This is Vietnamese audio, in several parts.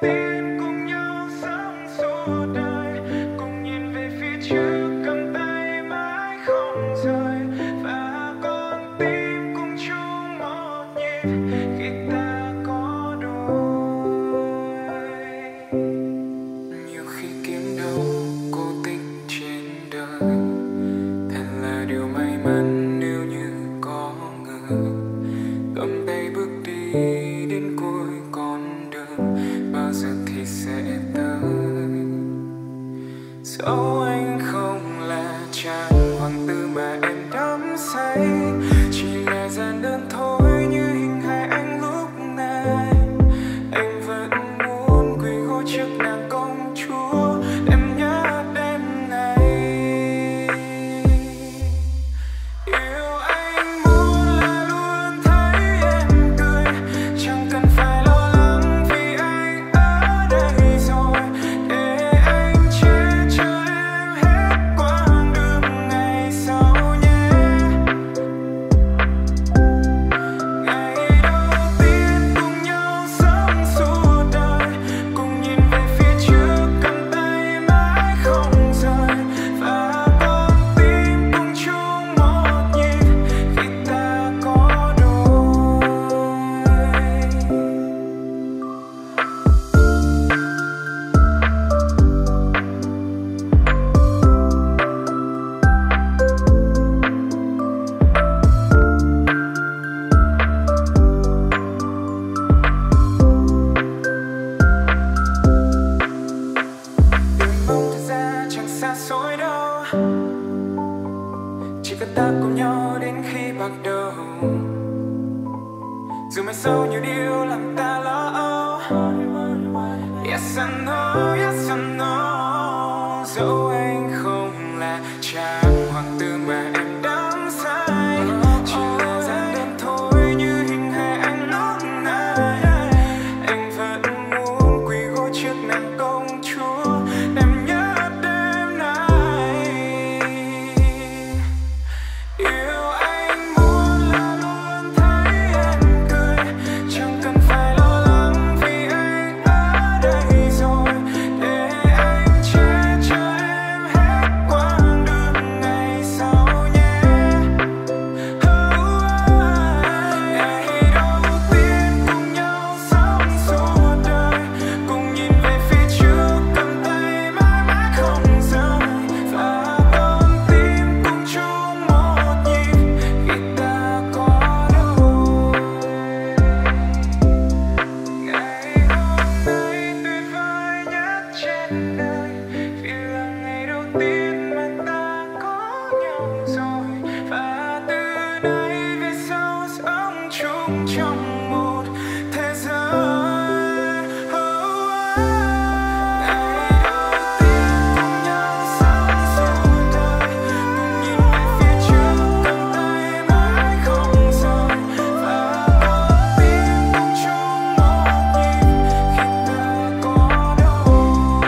tin cùng nhau sống suốt đời, cùng nhìn về phía trước cầm tay mãi không rời, và con tim cùng chung một nhịp khi ta có đôi. Nhiều khi kiếm đâu cô tích trên đời, thật là điều may mắn nếu như có người cầm tay bước đi đến cuối con đường, bao giờ thì sẽ tới. Dẫu anh không là chàng hoàng tử mà em đắm say, chỉ là giản đơn thôi như hình hài anh lúc này. Anh vẫn muốn quỳ gối trước nàng công chúa, em nhớ đêm này. Yêu anh muốn là luôn thấy em cười, chẳng cần phải lo lắng vì anh ở đây rồi, để anh che chở em hết quãng đường ngày sau nhé. Ngày đầu tiên cùng nhau sống suốt đời, cùng nhìn về phía trước cầm tay mãi không rời, và con tim cùng chung một nhịp khi ta có đôi. Đừng mong thật ra chẳng xa xôi đâu, chỉ cần ta cùng nhau đến khi bạc đầu. Dù mai sau nhiều điều làm ta lo âu, yes I know, yes I know. Dẫu anh không là chàng hoàng tử mà em đắm say, chỉ là giản đơn thôi như hình hài anh lúc này. Anh vẫn muốn quỳ gối trước nàng công chúa, em nhớ đêm nay. Yêu anh muốn là luôn thấy em cười, chẳng cần phải lo lắng vì anh ở đây rồi, để anh che chở em hết quãng đường ngày sau nhé. Ngày đầu tiên cùng nhau sống suốt đời, cùng nhìn về phía trước cầm tay mãi mãi không rời, và con tim cùng chung một nhịp khi ta có đôi. Ngày hôm nay tuyệt vời nhất trên đời, vì là ngày đầu tiên mà ta có nhau rồi, và từ nay về sau sống chung trong một thế giới. Ngày đầu tiên cùng nhau sống suốt đời, cùng nhìn về phía trước cầm tay mãi không rời, và con tim cùng chung một nhịp khi ta có đôi.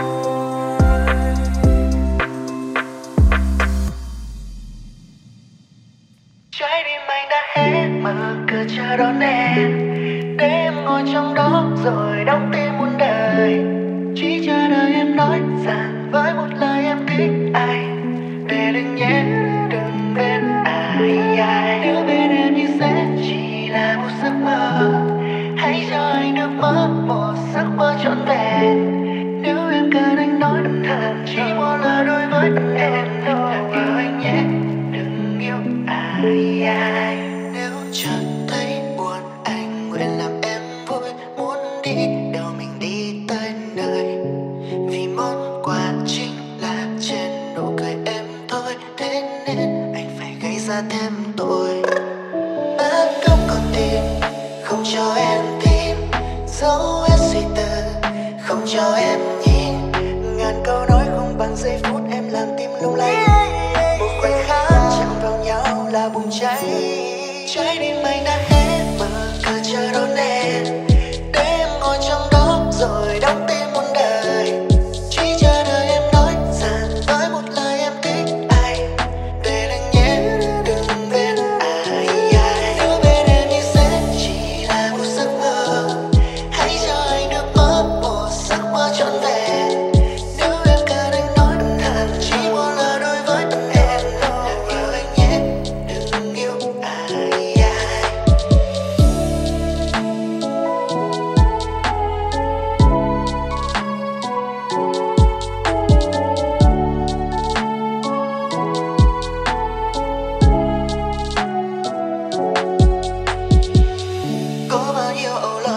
Trái tim anh đã hé mở cửa chờ đón em, để em ngồi trong đó rồi đóng tim muôn đời. Chỉ chờ đợi em nói rằng với một lời em thích anh, để đừng nhé, đừng bên ai. Nếu bên em như sẽ chỉ là một giấc mơ, hãy cho anh được mơ một giấc mơ trọn vẹn. Nếu em cần anh nói thật, chỉ một lời đối với em, yêu anh nhé, đừng yêu ai. Nếu chẳng thấy buồn, anh nguyện làm em vui. Muốn đi đâu mình đi tới nơi, vì món quà chính là trên nụ cười em thôi. Thế nên anh phải gây ra thêm tội. Bắt cóc con tim, không cho em tin, dấu hết suy tư, không cho em nhìn. Ngàn câu nói không bằng giây phút em làm tim lung lay. Một khoảnh khắc chạm vào nhau là bùng cháy. Trái tim anh đã hé mở cửa chờ đón em, để em ngồi trong đó rồi đóng tim muôn đời. Chỉ chờ đợi em nói rằng với một lời em thích anh, để đừng nhé, đừng bên ai. Nếu bên em như sẽ chỉ là một giấc mơ, hãy cho anh được mơ một giấc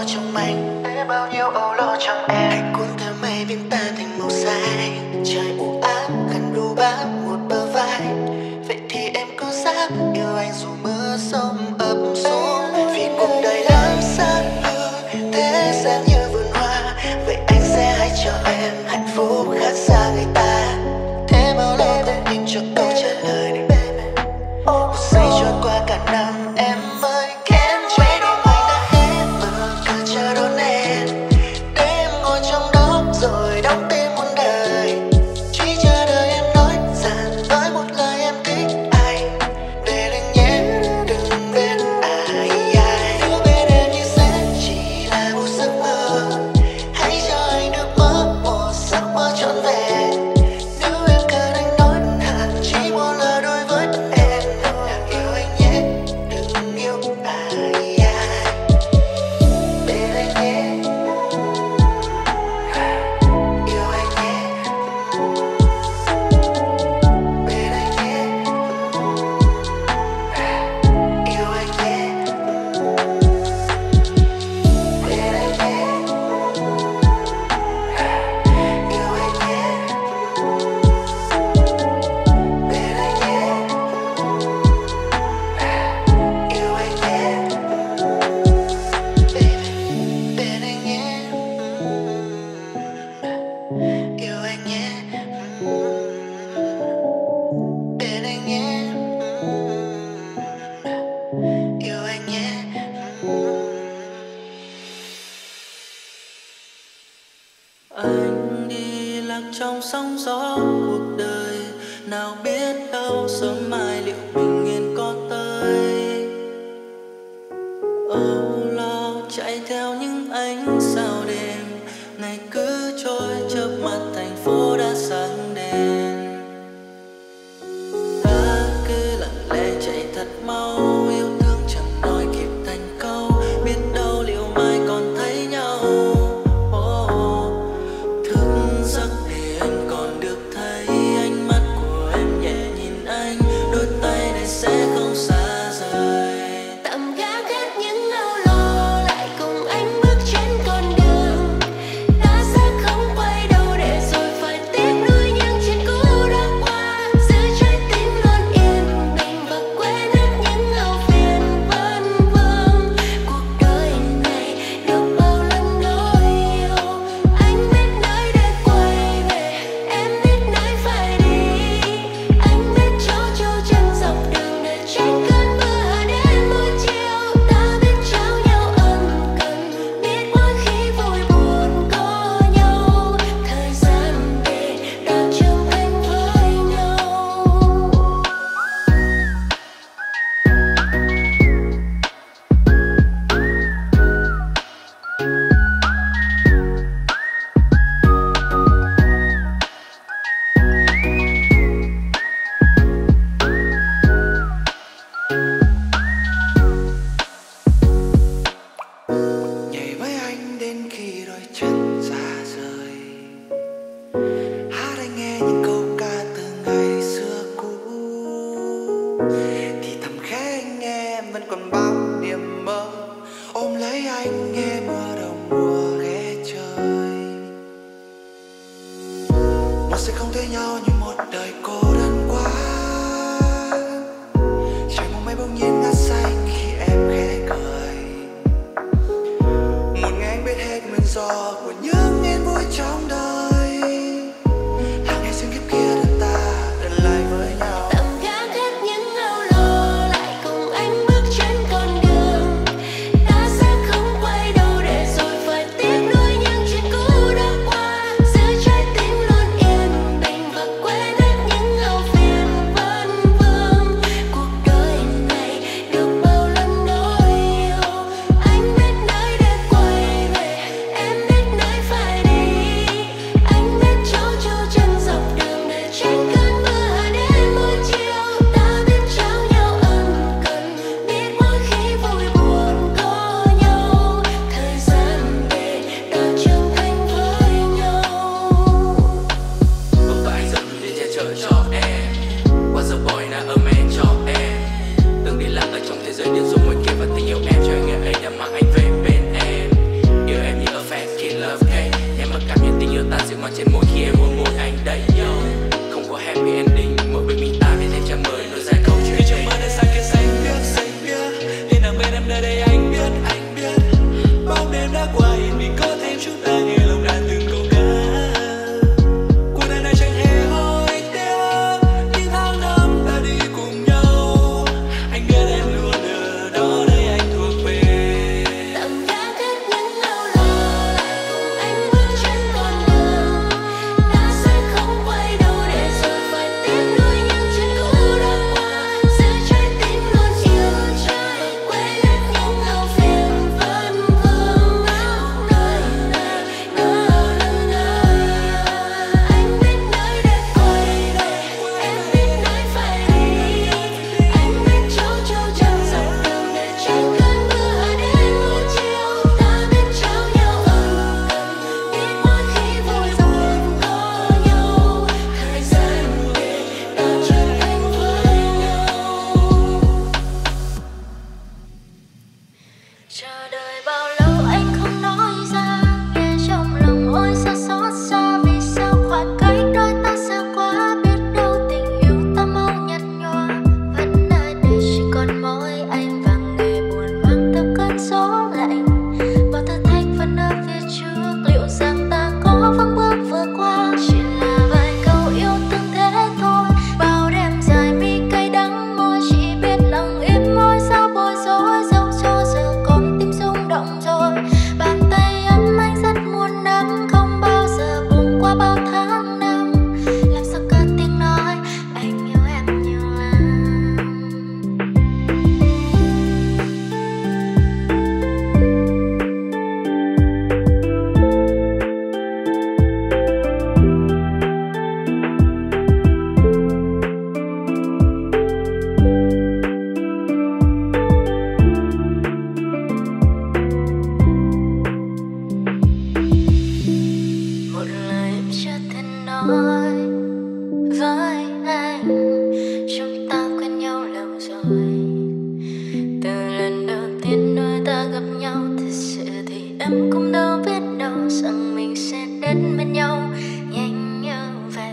trong anh để bao nhiêu âu lo trong em. Hãy cuốn theo mây biến tan thành màu xanh. Trời u ám khăn đu bám một bờ vai. Vậy thì em có dám yêu anh dù mưa sông ập xuống? Vì cuộc đời lắm xa như thế gian như vườn hoa. Vậy anh sẽ hãy cho em hạnh phúc khác xa người ta. Thế bao lâu không tìm cho câu trả lời này baby. Một giây trôi qua cả năm em mới kém quay đầu anh đã hết mở cửa chờ đón em. Để em ngồi trong đó rồi đóng tim muôn đời. Chỉ chờ đợi em nói rằng với một lời em thích anh. Về đây nhé đừng biết ai ai. Nếu bên em như sẽ chỉ là một giấc mơ. Hãy cho anh được mơ một giấc mơ trọn vẹn. Nếu em cần anh nói hẳn chỉ một lời đối với em. Yêu anh nhé đừng yêu ai ai. Bên anh nhé. Yêu anh nhé. Bên anh nhé. Yêu anh nhé. Bên anh nhé. Yêu anh nhé. Bên anh nhé. Yêu anh nhé. Baby, bên anh nhé. Yêu anh nhé. Bên anh nhé. Yêu anh nhé. Anh đi lạc trong sóng gió cuộc đời, nào biết đâu sớm mai liệu bình yên có tới. Âu lo chạy theo những ánh sao đêm, ngày cứ trôi chớp mắt thành phố đã sáng đèn. Ta cứ lặng lẽ chạy thật mau, yêu thương chẳng nói kịp thành câu, biết đâu liệu mai còn thấy nhau. Thức giấc để anh còn được thấy ánh mắt của em nhẹ nhìn anh, đôi tay này sẽ không xa rời. Tạm gác hết những âu lo, lại cùng anh bước trên con đường. Ta sẽ không quay đầu để rồi phải tiếc nuối những chuyện cũ đã qua. Giữ trái tim luôn yên bình và quên hết những âu phiền vấn vương. Cuộc đời này được bao lần đôi yêu. Anh biết nơi để quay về, em biết nơi phải đi. Anh biết chỗ trâu chân dọc đường để tránh cơn mưa đến buổi chiều. Ta biết trao nhau ân cần, biết mỗi khi vui buồn có nhau. Thời gian để đã trưởng thành với nhau. Nhảy với anh đến khi đôi chân xa rời. Hát anh nghe những câu ca từ ngày xưa cũ. Thì thầm khẽ anh nghe em vẫn còn bao niềm mơ. Ôm lấy anh nghe mưa đầu mùa ghé trời. Một sẽ không thấy nhau như một đời cô đơn quá. Trời mong mây bỗng nhiên ngắt xanh khi em khẽ cười. Một ngày anh biết hết nguyên do của những yên vui trong đời. Là ngày xưa kiếp kia được ta gần lại với nhau. Tạm gác hết những âu lo, lại cùng anh bước trên con đường. Ta sẽ không quay đầu để rồi phải tiếc nuối những chuyện cũ đã qua. Giữ trái tim luôn yên bình và quên hết những âu phiền vấn vương. Cuộc đời này được bao lần đôi yêu. Anh biết nơi để quay về, em biết nơi phải đi. đâu rằng mình sẽ đến bên nhau nhanh như vậy.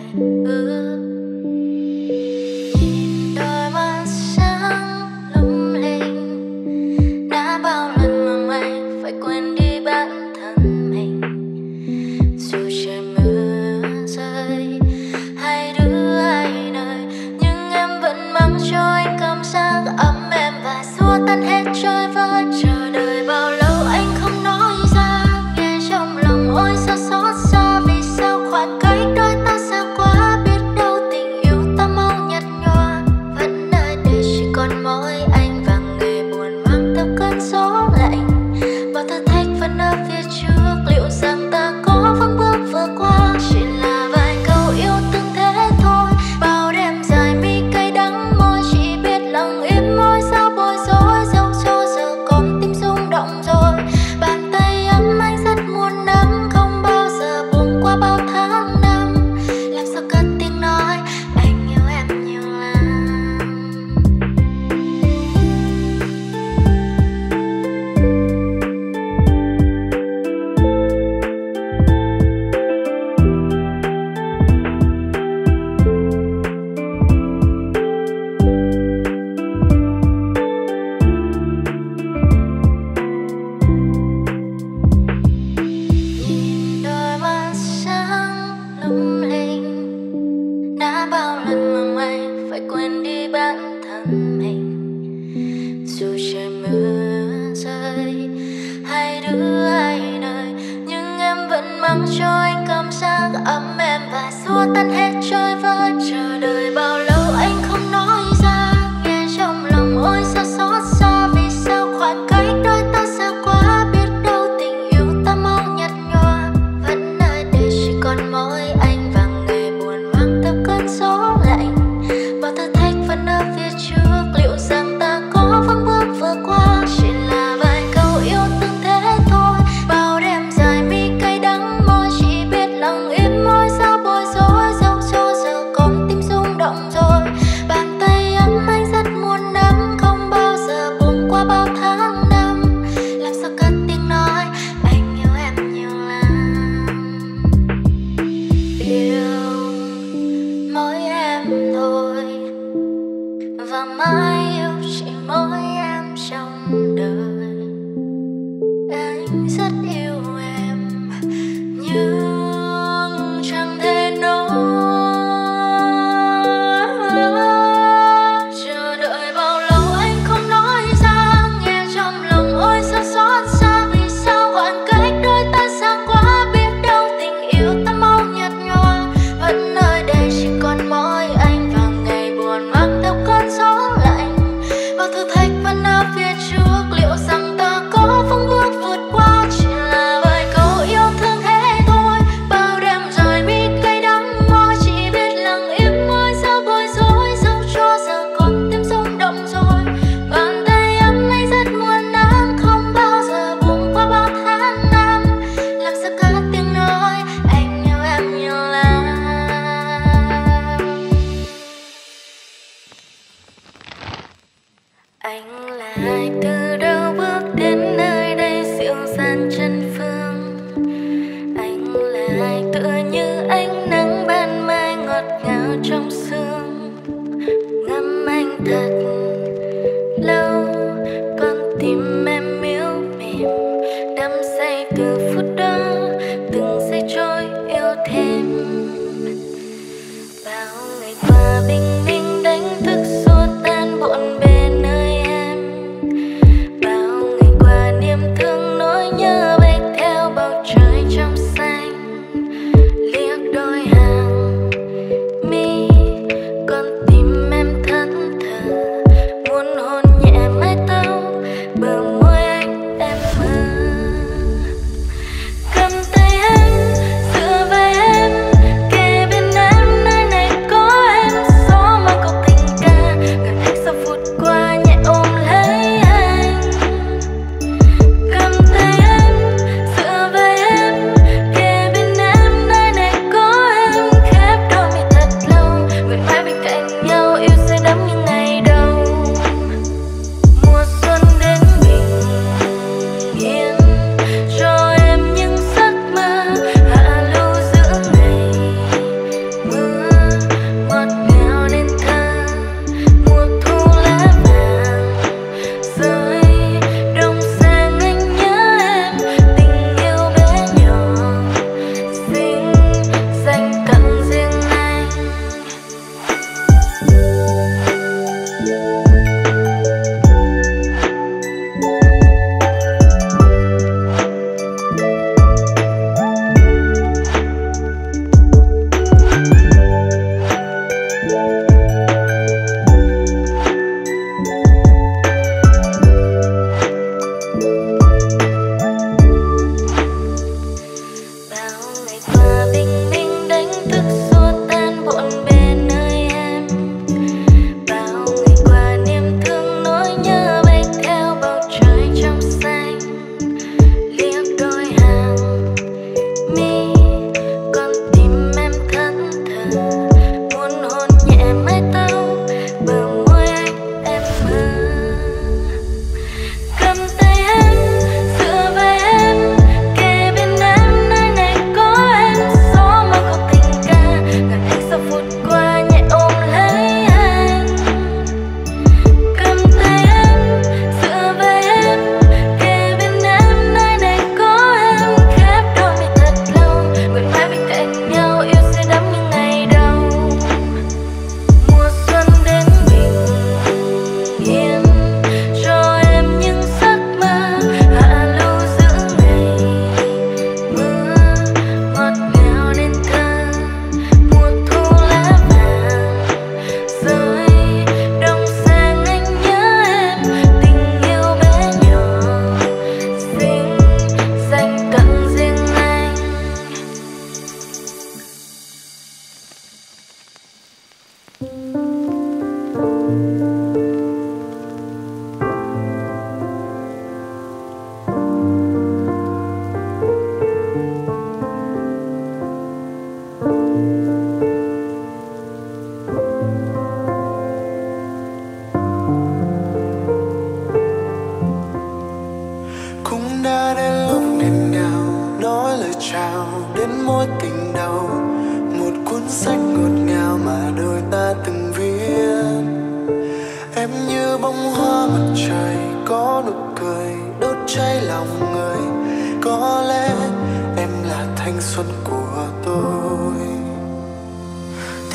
Nhìn đôi mắt sáng lung linh, đã bao lần mà mày phải quên đi bản thân mình. Dù trời mưa rơi hai đứa ai nơi, nhưng em vẫn mang cho anh cảm giác ấm êm và xua tan hết trôi vơi. Chờ đợi bao lâu anh không nói ra, nghe trong lòng ôi sao xót xa. Vì sao khoảng cách đôi ta xa quá, biết đâu tình yêu ta mau nhạt nhòa. Vẫn nơi đây chỉ còn mỗi anh và ngày buồn mang theo cơn gió lạnh. Bao thử thách vẫn ở phía trước, liệu rằng ta có vững bước vượt qua. Chỉ là vài câu yêu thương thế thôi, bao đêm dài mi cay đắng môi chỉ biết lòng im môi. Sao bối rối dẫu cho giờ con tim rung động rồi. Bàn tay ấm anh rất muốn nắm, không bao giờ buông qua bao tháng năm. Làm sao cất tiếng nói anh yêu em nhiều lắm. Nhìn đôi mắt sáng lung linh, đã bao lần mà mày phải quên đi bản thân mình. Dù trời mưa rơi hai đứa ai nơi, nhưng em vẫn mang cho anh cảm giác ấm êm và xua tan hết trôi vơi. Chờ đợi bao lâu anh không nói ra, nghe trong lòng ôi sao xót xa. Vì sao khoảng cách đôi ta xa quá, biết đâu tình yêu ta mau nhạt nhòa. Vẫn nơi đây chỉ còn mỗi anh và ngày buồn mang theo cơn gió lạnh. Bao thử thách vẫn ở phía trước, liệu rằng ta có vững bước vượt qua. Chỉ là vài câu yêu thương thế thôi, bao đêm dài mi cay đắng môi chỉ biết lòng im môi. Sao bối rối dẫu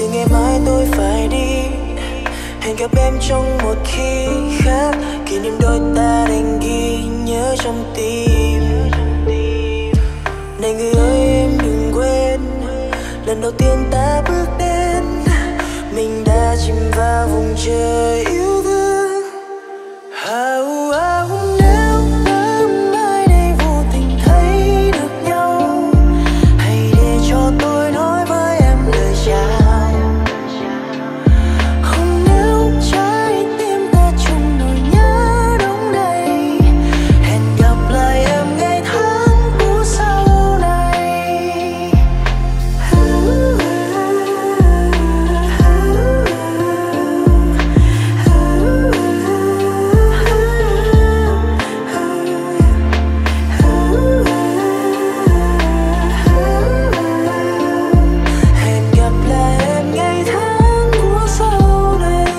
từ ngày mai tôi phải đi. Hẹn gặp em trong một khi khác, kỷ niệm đôi ta đành ghi nhớ trong tim. Này người ơi em đừng quên, lần đầu tiên ta bước đến, mình đã chìm vào vùng trời yêu thương. Nếu mai đây vô tình thấy được nhau, hãy để cho tôi nói với em lời chào. Nếu trái tim ta chung nỗi nhớ đông đầy, hẹn gặp lại em ngày tháng của sau này. Hẹn gặp lại em ngày tháng của sau này.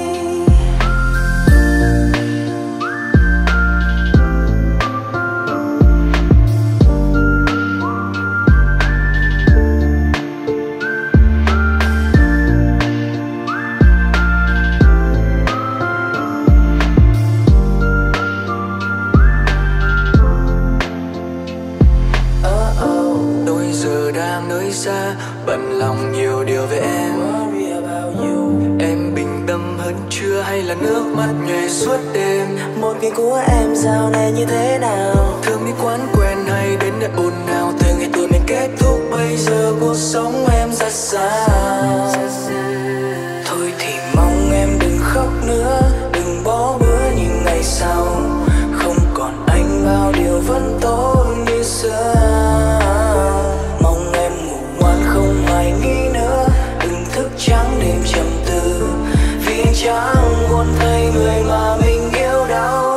Tôi giờ đang nơi xa, bận lòng nhiều điều về em. Em bình tâm hơn chưa hay là nước mắt nhòe suốt đêm? Một ngày của em dạo này như thế nào? Thường đi quán quen hay đến nơi ồn ào? Từ ngày tuổi mình kết thúc bây giờ cuộc sống em ra sao? Thôi thì mong em đừng khóc nữa, đừng bỏ bữa như ngày sau. Không còn anh bao điều vẫn tốt như xưa. Mong em ngủ ngoan không hoài nghi nữa, đừng thức trắng đêm trầm tư, vì anh chẳng muốn thấy người mà mình yêu đau.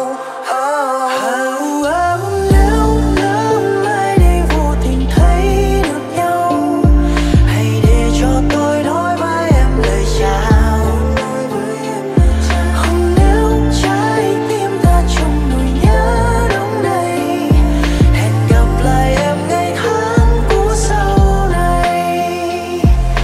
Nếu mai đây vô tình thấy được nhau, hãy để cho tôi nói với em lời chào. Nếu trái tim ta chung nỗi nhớ đông đầy, hẹn gặp lại em ngày tháng của sau này.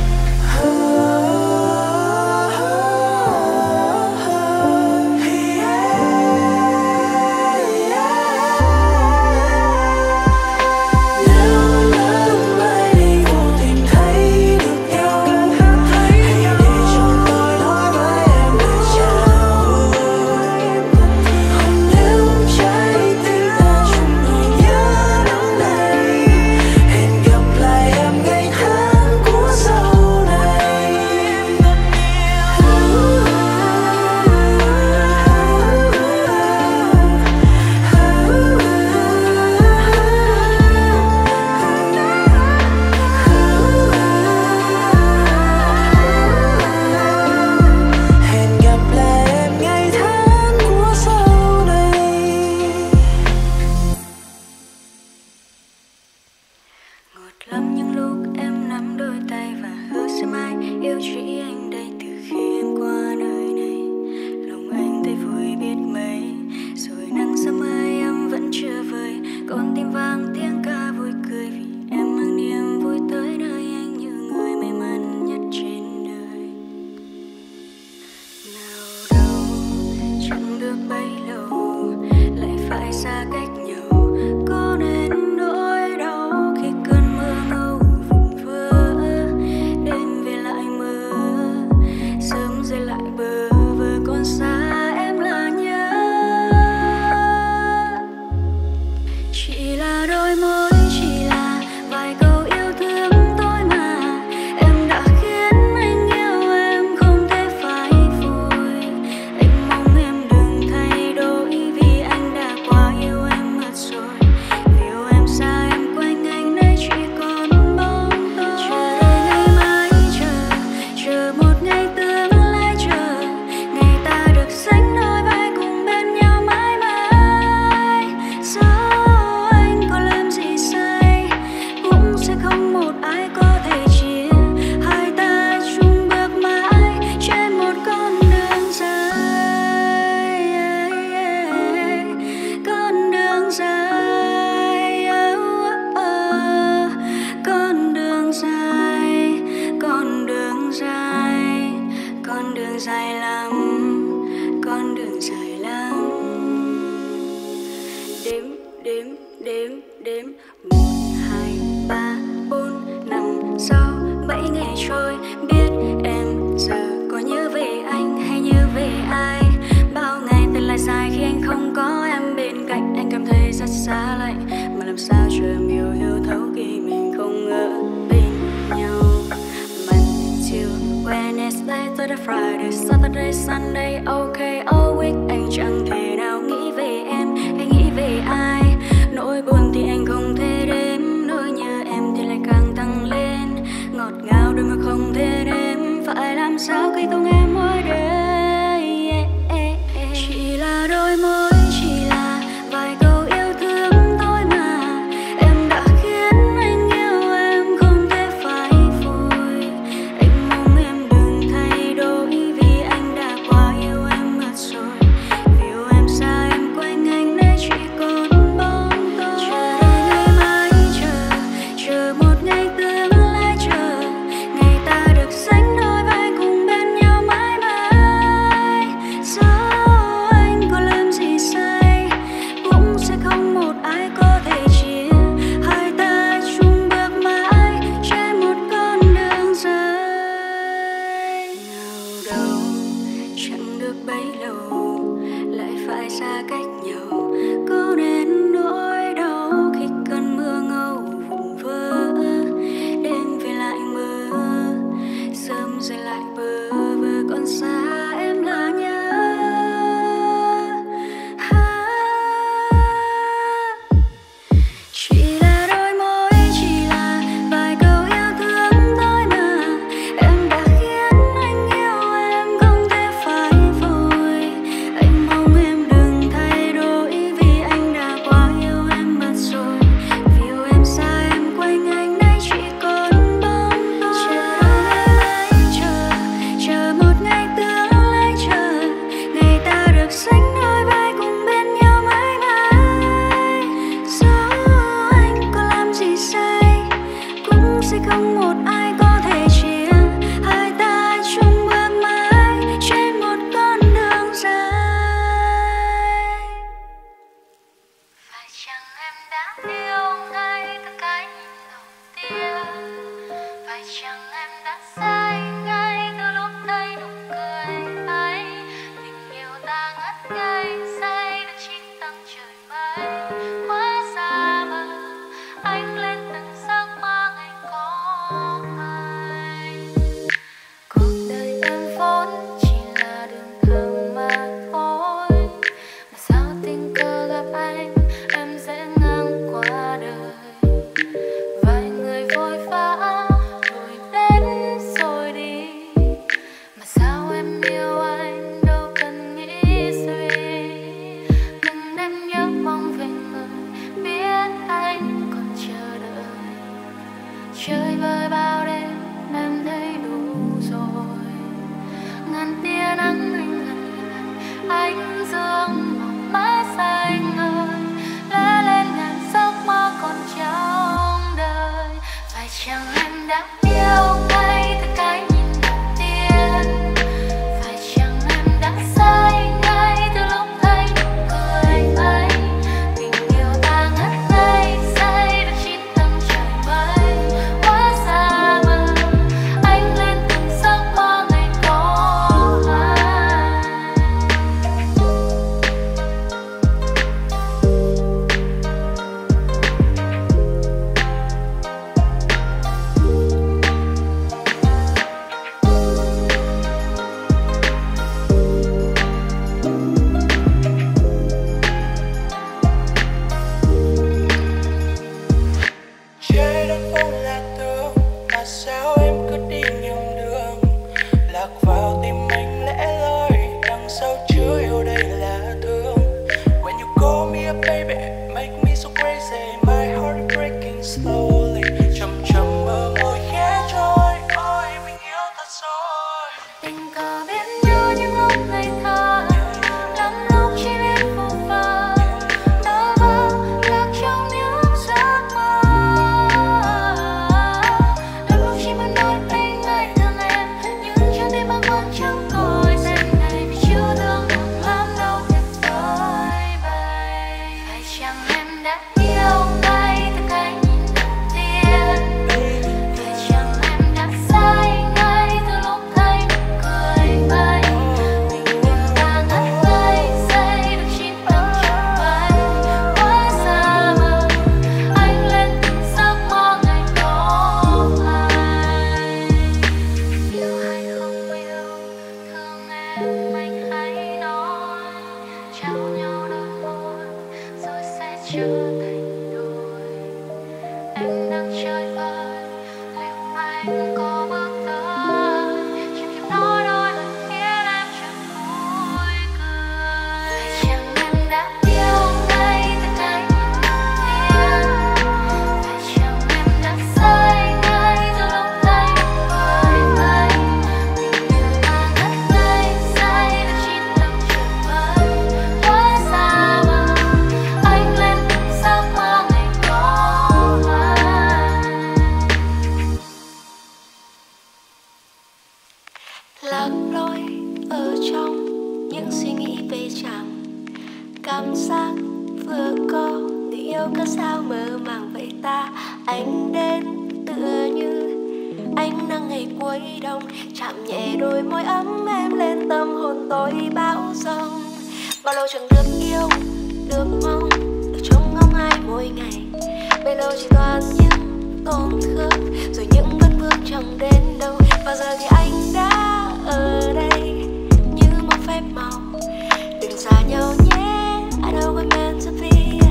Nếu mai đây vô tình thấy được nhau, hãy để cho tôi nói với em lời chào. Nếu trái tim ta chung nỗi nhớ đông đầy, hẹn gặp lại em ngày tháng của sau này. Hẹn gặp lại em ngày tháng của sau này. Ngọt lắm những lúc em nắm đôi tay và hứa sẽ mãi yêu chỉ anh đây. Từ khi em qua nơi này, lòng anh thấy vui biết mấy. Rồi nắng sớm mai em vẫn chưa vơi, con tim vang tiếng ca vui cười, vì em mang niềm vui tới nơi anh như người may mắn nhất trên đời. Nào đâu chẳng được bấy lâu, lại phải xa cách nhau. Có nên nỗi đau khi cơn mưa ngâu làm yêu yêu thấu khi mình không ở bên nhau. Monday to Wednesday, Thursday, Friday, Saturday, Sunday, okay, all week. Anh chẳng thể nào nghĩ về em hay nghĩ về ai. Nỗi buồn thì anh không thể đếm, nỗi nhớ em thì lại càng tăng lên. Ngọt ngào đôi mà không thể đếm, phải làm sao khi không em mỗi đêm. Chỉ là đôi môi, chỉ là vài câu yêu thương thôi mà. Em đã khiến anh yêu em không thể phai phôi. Anh mong em đừng thay đổi vì anh đã quá yêu em mất rồi. Vì yêu em xa em quanh anh đây chỉ còn bóng tối. Chờ ngày mai chờ một ngày tương lai, chờ ngày ta được sánh đôi vai cùng bên nhau mãi mãi. Dẫu anh có làm gì sai cũng sẽ không một ai có thể chia hai ta chung bước mãi trên một con đường dài. Nào đâu chẳng được bấy lâu lại phải xa cách nhau, có đến nỗi đau khi cơn mưa ngâu vụn vỡ. Đêm về lại mơ, sớm rồi lại bơ vơ, còn xa em là nhớ. Chỉ là đôi môi, chỉ là vài câu yêu thương thôi mà. Em đã khiến anh yêu em không thể phai phôi. Anh mong em đừng thay đổi vì anh đã quá yêu em mất rồi. Vì yêu em xa em quanh anh đây chỉ còn bóng tối. Chờ một ngày tương lai, chờ ngày ta được sánh đôi vai cùng bên nhau mãi mãi. Dẫu anh có làm gì sai cũng sẽ không một ai có thể chia hai ta chung bước mãi trên một con đường dài. Phải chăng em đã yêu ngay từ cái nhìn đầu tiên? Phải chăng em đã say ngay từ lúc thấy nụ cười ấy? Tình yêu ta ngất ngây say được chín tầng trời mây. Quá xa vời anh lên từng giấc mơ ngày có ai. Cuộc đời em vốn chỉ là đường thẳng mà thôi, mà sao tình cờ gặp anh em dễ ngang qua đời. Vài người vội vã rồi đến rồi đi, mà sao em yêu anh đâu cần nghĩ suy. Từng đêm nhớ mong về người biết anh còn chờ đợi. Chơi vơi bao đêm em thấy đủ rồi. Ngàn tia nắng anh ngần ánh dương màu má xanh ơi, lóe lên ngàn giấc mơ còn trong đời. Phải chăng em đã yêu ngay từ cái nhìn đầu tiên? Phải chăng em đã say ngay từ lúc thấy nụ cười ấy? Tình yêu ta ngất ngây say được chín tầng trời mây. Quá xa vời anh lên từng giấc mơ ngày có ai. Trái đất vốn là tường, mà sao em cứ đi nhầm đường, lạc vào tim anh lẽ loi, đằng sau chứa yêu đây là thương. When you call me a baby, make me so crazy, my heart is breaking slowly. Chậm chậm bờ môi khẽ trôi, ôi mình yêu thật rồi. Tình cờ biết nhau những lúc ngây thơ, lắm lúc chỉ biết vu vơ, đau vơ lạc trong những giấc mơ. Đôi lúc chỉ muốn nói anh ngại thương em, nhưng trong tim bâng khuâng chẳng cội danh này vì chưa thương nặng lắm đâu thiệt vơi vây. Phải chăng em đã yêu ngay từ cái nhìn đầu em đang chơi vơi, liệu anh có bước tới chìm trong nỗi đau lần khiến em chẳng vui cười. Phải chăng em đã yêu ngay từ ngày đầu tiên, phải chăng em đã say ngay từ lúc thấy với anh, tình yêu ta ngất ngây say được chín tầng trời vơi. Quá xa vời anh lên từng giấc mơ ngày có anh, lạc lối ở trong những suy nghĩ về chàng, cảm giác vừa có người yêu cớ sao mơ màng vậy ta. Anh đến tựa như ánh nắng ngày cuối đông, chạm nhẹ đôi môi ấm em lên tâm hồn tôi bão giông. Bao lâu chẳng được yêu, được mong, được trông ngóng ai mỗi ngày, bấy lâu chỉ toàn những tổn thương, rồi những vấn vương chẳng đến đâu. Và giờ thì anh đã ở đây như một phép màu, đừng xa nhau nhé, I know we're meant to be.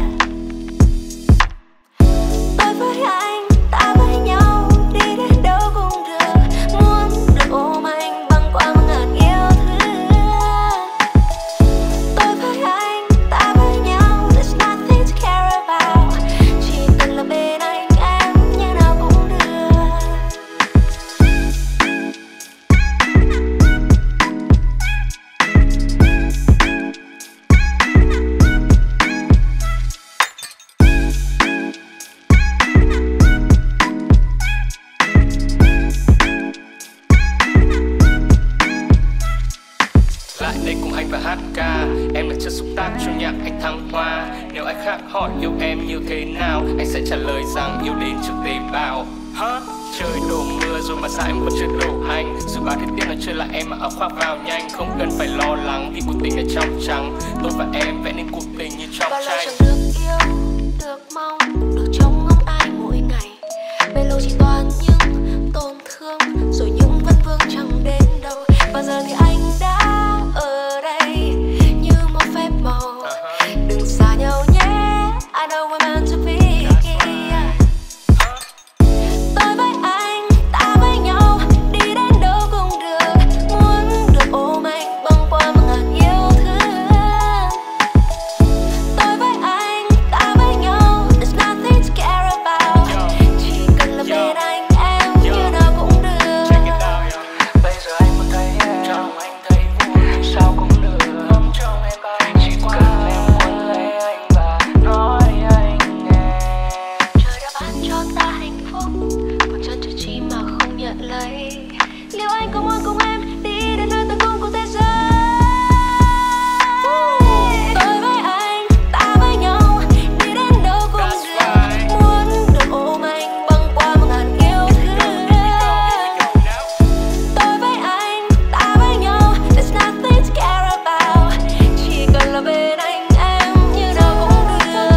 Tôi với anh, ta với nhau, đi đến đâu cũng được, muốn được ôm anh băng qua một ngàn yêu thương. Tôi với anh, ta với nhau, there's nothing to care about, chỉ cần là bên anh em như nào cũng được. Lại đây cùng anh và hát ca, em là chất xúc tác trong nhạc anh thăng hoa. Nếu ai khác hỏi yêu em như thế nào, anh sẽ trả lời rằng yêu đến trực tế bào. Trời đổ mưa rồi mà sao em vẫn chưa đổ anh, dù bao thời tiết nó chơi lại em mà áo khoác vào nhanh. Không cần phải lo lắng vì cuộc tình là trong trắng, tôi và em vẽ nên cuộc tình như trong Bao lâu tranh. chẳng được yêu, được mong, được trông ngóng ai mỗi ngày, bấy lâu chỉ toàn những tổn thương, rồi những vấn vương chẳng đến đâu. Và giờ thì anh đã ở đây như một phép màu, đừng xa nhau nhé, I know we're meant to be. Tôi với anh, ta với nhau, đi đến đâu cũng được, muốn được ôm anh băng qua một ngàn yêu thương. Tôi với anh, ta với nhau, there's nothing to care about, chỉ cần là bên anh em như nào cũng được. Bây giờ anh muốn thấy em, trong anh thấy vui, sao cũng được. Không trong em bao chỉ cần em muốn lấy anh và nói anh nghe. Trời đã ban cho ta hạnh phúc, còn chân cho chi mà không nhận lấy. Liệu anh có muốn cùng em đi đến nơi tận cùng của thế giới? Tôi với anh, ta với nhau, đi đến đâu cũng được, muốn được ôm anh băng qua một ngàn yêu thương. Tôi với anh, ta với nhau, there's nothing to care about, chỉ cần là bên anh em như nào cũng được.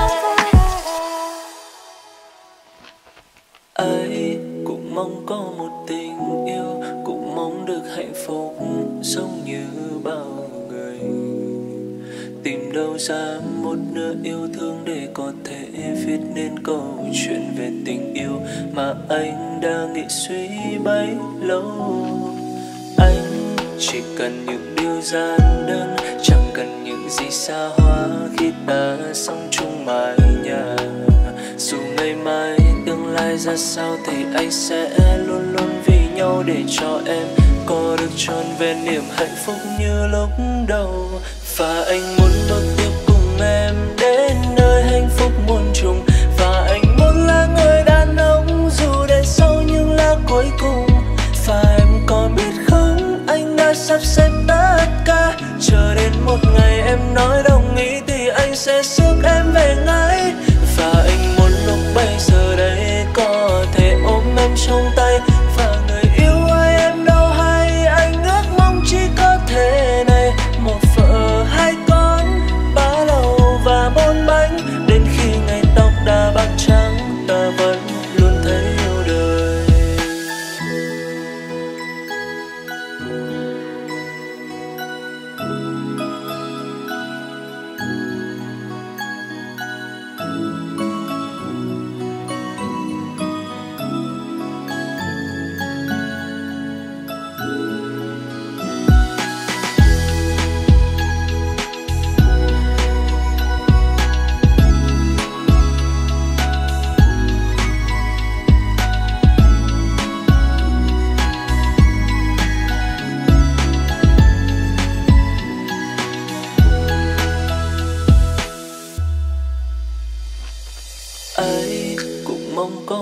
Ai cũng mong có một tình yêu, cũng mong được hạnh phúc giống như bao người. Tìm đâu ra một nửa yêu thương để có thể viết nên câu chuyện về tình yêu mà anh đã nghĩ suy bấy lâu. Anh chỉ cần những điều giản đơn, chẳng cần những gì xa hoa khi ta sống chung mái nhà. Dù ngày mai tương lai ra sao thì anh sẽ luôn luôn vì nhau, để cho em có được trọn vẹn niềm hạnh phúc như lúc đầu. Và anh muốn bước tiếp cùng em đến nơi hạnh phúc muôn trùng, và anh muốn là người đàn ông dù để sau nhưng là cuối cùng. Và em có biết không, anh đã sắp xếp tất cả, chờ đến một ngày em nói đồng ý thì anh sẽ rước em về ngay. Và anh muốn lúc bây giờ đây có thể ôm em trong tay, và người yêu ơi em đâu hay, anh ước mong chỉ có thể này, một vợ hai con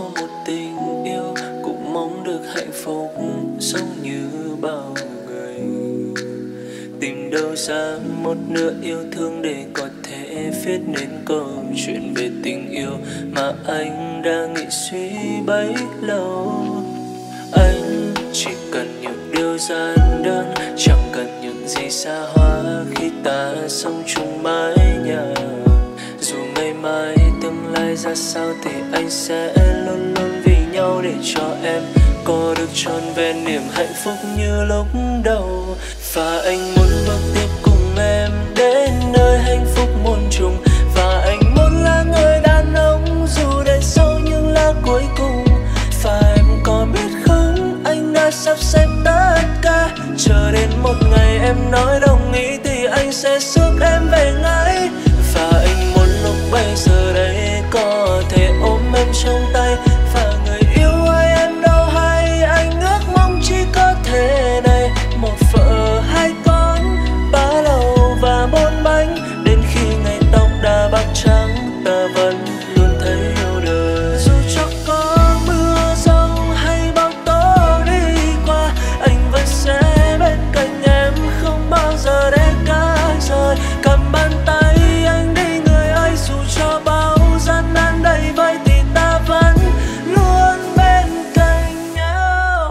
một tình yêu, cũng mong được hạnh phúc giống như bao người. Tìm đâu ra một nửa yêu thương để có thể viết nên câu chuyện về tình yêu mà anh đã nghĩ suy bấy lâu. Anh chỉ cần những điều giản đơn, chẳng cần những gì xa hoa khi ta sống chung mái nhà. Dù ngày mai tương lai ra sao thì anh sẽ luôn luôn vì nhau để cho em có được trọn vẹn niềm hạnh phúc như lúc đầu. Và anh muốn bước tiếp cùng em đến nơi hạnh phúc muôn trùng. Và anh muốn là người đàn ông dù đến sau nhưng là cuối cùng. Và em có biết không, anh đã sắp xếp tất cả, chờ đến một ngày em nói đồng ý thì anh sẽ rước em về ngay. Và anh muốn lúc bây giờ đây có thể ôm em trong tay. Và người yêu ơi em đâu hay, anh ước mong chỉ có thế này. Một vợ hai con, ba lầu và bốn bánh. Đến khi ngày tóc đã bạc trắng, ta vẫn luôn thấy yêu đời. Dù cho có mưa giông hay bão tố đi qua, anh vẫn sẽ bên cạnh em, không bao giờ để cả rời. Cầm bàn tay anh đi người ơi, dù cho bao gian nan đầy vây thì ta vẫn luôn bên cạnh nhau.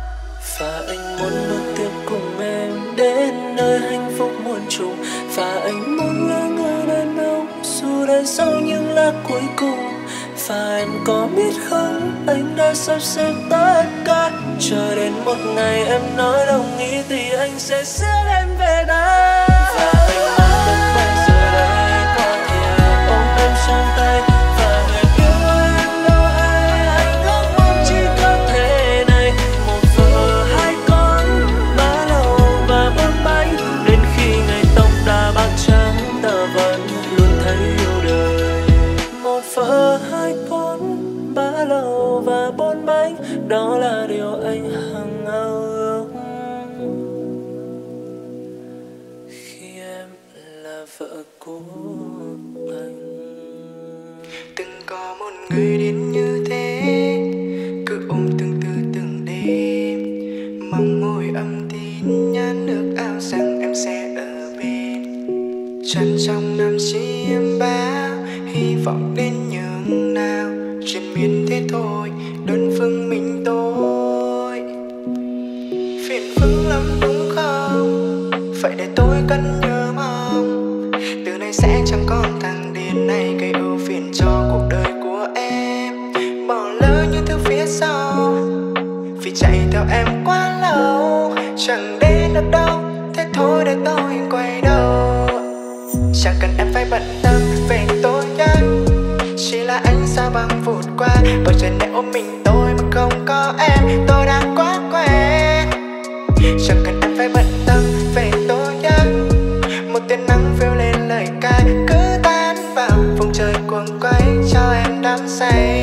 Và anh muốn bước tiếp cùng em đến nơi hạnh phúc muôn trùng. Và anh muốn là người đàn ông dù đến sau nhưng là cuối cùng. Và em có biết không, anh đã sắp xếp tất cả, chờ đến một ngày em nói đồng ý thì anh sẽ rước em về đây. Và anh muốn lúc bây giờ đây có thể ôm em trong tay. Và người yêu ơi em đâu hay, anh ước mong chỉ có thế này. Một vợ hai con, ba lầu và bốn bánh. Đến khi ngày tóc đã bạc trắng, ta vẫn luôn thấy yêu đời. Một vợ hai con, ba lầu và bốn bánh, đó là điều anh hằng ao ước khi em là vợ của anh. Từng có một người đến như thế, cứ ôm từng từ từng đêm, mong môi âm tin nhắn nước áo rằng em sẽ ở bên. Chân trong nằm chiêm bao, hy vọng đến nhường nào. Chuyện miên thế thôi, đơn phương mình tôi. Phiền phức lắm đúng không? Vậy để tôi cân nhớ mong, từ nay sẽ chẳng còn thằng điên này gây ưu phiền cho cuộc đời của em. Bỏ lỡ những thứ phía sau, vì chạy theo em quá lâu, chẳng đến được đâu. Thế thôi để tôi quay đầu, chẳng cần em phải bận tâm về tôi nhé. Chỉ là anh sao băng vụt qua, bầu trời này ôm mình tôi mà không có em, tôi đã quá quen. Chẳng cần em phải bận tâm về tôi nhé. Một tia nắng phiêu lên lời ca, cứ tan vào vùng trời cuồng quay cho em đắm say.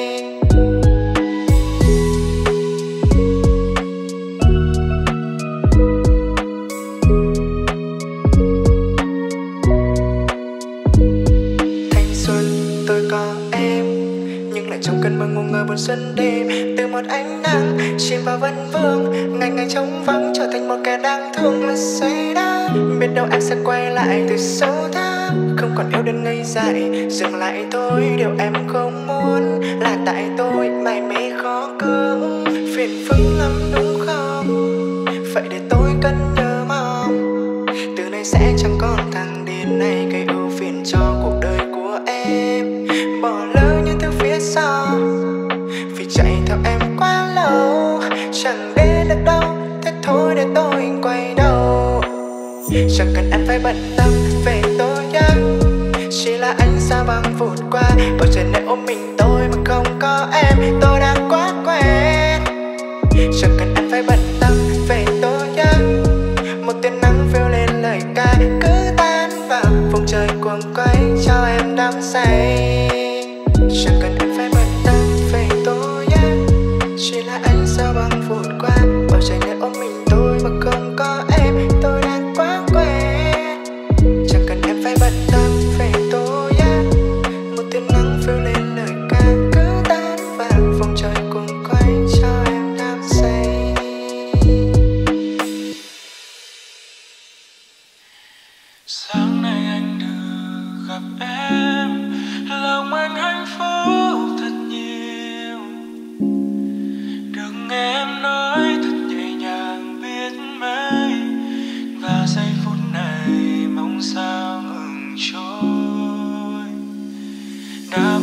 Trong cơn mơ ngủ ngơ buồn xuân đêm, từ một ánh nắng chìm vào vấn vương, ngày ngày trống vắng trở thành một kẻ đáng thương là say đắm. Biết đâu em sẽ quay lại từ sâu thẳm, không còn yêu đến ngây dại, dừng lại thôi. Điều em không muốn là tại tôi mải mê khó cưỡng, phiền phức lắm đúng không? Vậy để tôi cân nhớ mong, từ nay sẽ chẳng còn thằng điên này gây ưu phiền cho cuộc đời của em. Bỏ lỡ những thứ phía sau, vì chạy theo em quá lâu, chẳng đến được đâu. Thế thôi để tôi quay đầu, chẳng cần em phải bận tâm về tôi nhé. Chỉ là anh sao băng vụt qua, bầu trời này ôm mình tôi mà không có em, tôi đã quá quen. Chẳng cần em phải bận tâm về tôi nhé. Một tia nắng phiêu lên lời ca, cứ tan vào vùng trời cuồng quay cho em đắm say. Chẳng cần em phải bận tâm về tôi nhé. Chỉ là anh sao băng vụt qua, bầu trời này ôm mình tôi mà không có em, tôi đã quá quen. Chẳng cần em phải bận tâm về tôi nhé. Một tia nắng phiêu lên lời ca, cứ tan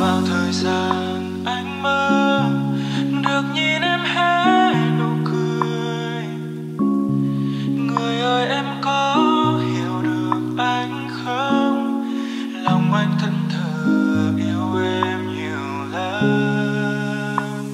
bao thời gian anh mơ được nhìn em hé nụ cười. Người ơi em có hiểu được anh không? Lòng anh thẫn thờ yêu em nhiều lắm.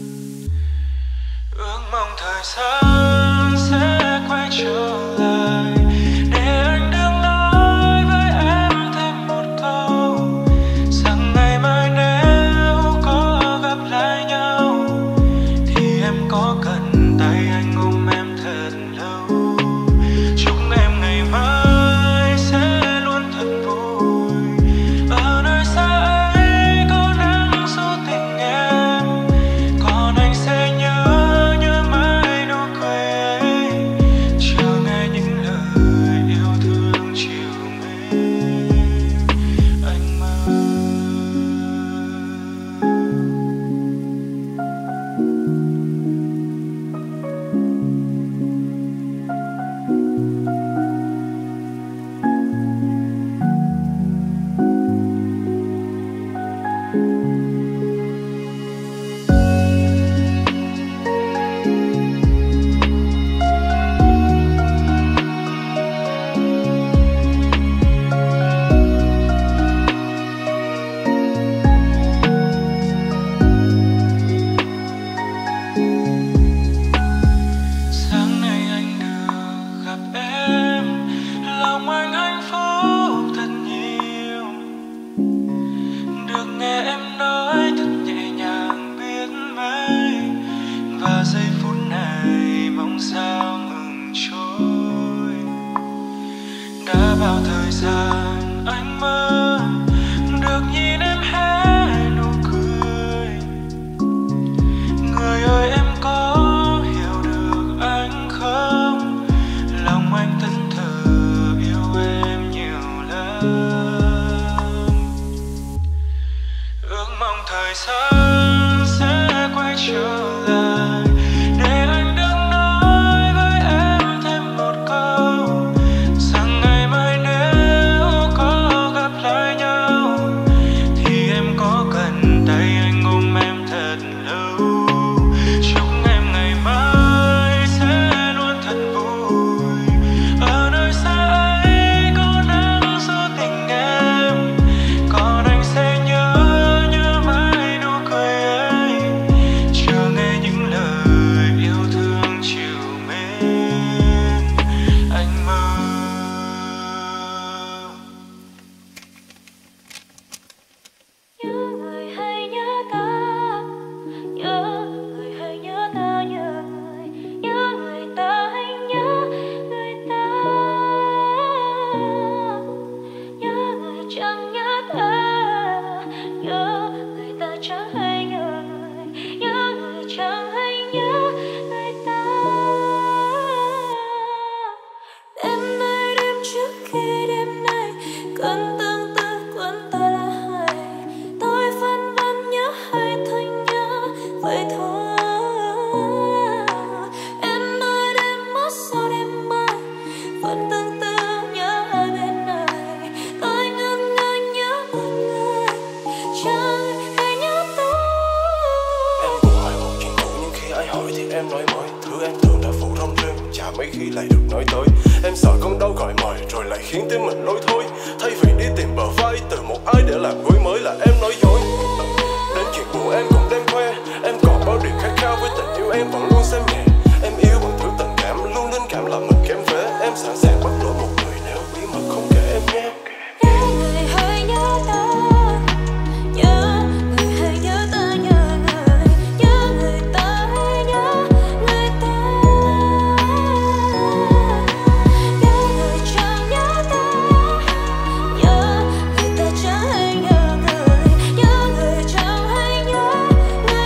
Ước mong thời gian sẽ quay trở lại để anh được nói với em thêm một câu rằng ngày mai nếu có gặp lại nhau thì em có cần tay anh ôm em thật lâu. Chúc em ngày mai sẽ luôn thật vui. Ở nơi xa ấy có nắng số tình em, còn anh sẽ nhớ mãi nụ cười ấy, chờ nghe những lời yêu thương chiều mến anh mơ. Sáng nay anh được gặp em, lòng anh hạnh phúc thật nhiều. Được nghe em nói thật nhẹ nhàng biết mấy, và giây phút này mong sao ngừng trôi. Đã bao thời gian anh mơ được nhìn em hé nụ cười. Người ơi em có hiểu được anh không? Lòng anh thẫn thờ yêu em nhiều lắm. Ước mong thời gian sẽ quay trở lại để anh được nói với em thêm một câu rằng ngày mai nếu có gặp lại nhau thì em có cần tay anh ôm em thật lâu. Chúc em ngày mai sẽ luôn thật vui. Ở nơi xa ấy có nắng số tình em, còn anh sẽ nhớ mãi nụ cười ấy, chờ nghe những lời yêu thương chiều mến anh mơ. Nhớ người hay nhớ ta, nhớ người hay nhớ ta, nhớ người ta hay nhớ người ta, nhớ người chẳng nhớ ta, nhớ người ta chẳng hay nhớ người chẳng hay nhớ người ta. Đêm nay đêm trước khi đêm nay cơn tương tư cuốn ta lại, tôi phân vân nhớ hay thôi nhớ vậy thôi. Em ơi đêm mất sau đêm mai vẫn tương tư nhớ ai bên này. Tôi ngẩn ngơ nhớ một người chẳng hay nhớ tôi. Em cũng hỏi một chuyện cũ nhưng khi ai hỏi thì em nói mọi thứ em tưởng đã phủ rong rêu, chả mấy khi lại được nói tới. Em sợ con đau gọi mời rồi lại khiến tim mình lối thôi. Thay vì đi tìm bờ vai từ một ai để làm gối mới là em nói dối. Đến chuyện buồn em cũng đem khoe, em còn bao điều khát khao với tình yêu em vẫn luôn xem nhẹ. Em yêu bằng thứ tình cảm luôn linh cảm làm mình kém phế. Em sẵn sàng bắt lỗi một người nếu bí mật không kể em nhé. Nhớ người hay nhớ ta, nhớ người hay nhớ ta, nhớ người ta hay nhớ người ta, nhớ người chẳng nhớ ta, nhớ người ta chẳng hay nhớ người chẳng hay nhớ người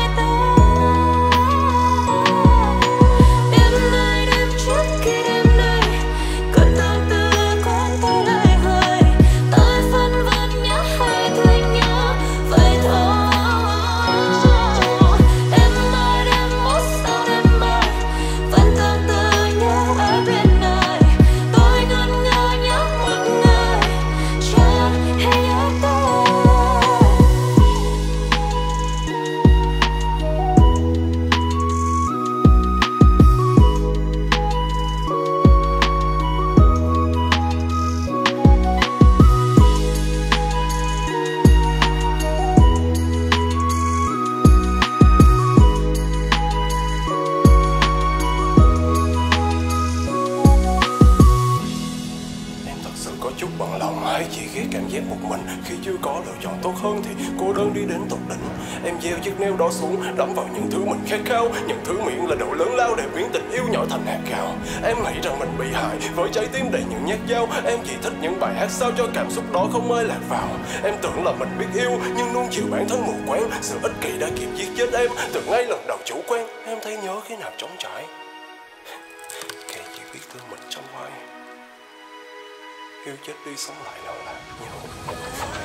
hơn thì cô đơn đi đến tột đỉnh. Em gieo chiếc nêu đó xuống, đắm vào những thứ mình khát khao, những thứ miệng là độ lớn lao để biến tình yêu nhỏ thành hạt gạo. Em nghĩ rằng mình bị hại với trái tim đầy những nhát dao. Em chỉ thích những bài hát sao cho cảm xúc đó không ai lạc vào. Em tưởng là mình biết yêu nhưng nuông chiều bản thân mù quáng. Sự ích kỷ đã kịp giết chết em từ ngay lần đầu chủ quan. Em thấy nhớ khi nào trống trải, kẻ chỉ biết thương mình trong vai. Yêu chết đi sống lại nào là nhiều không phải.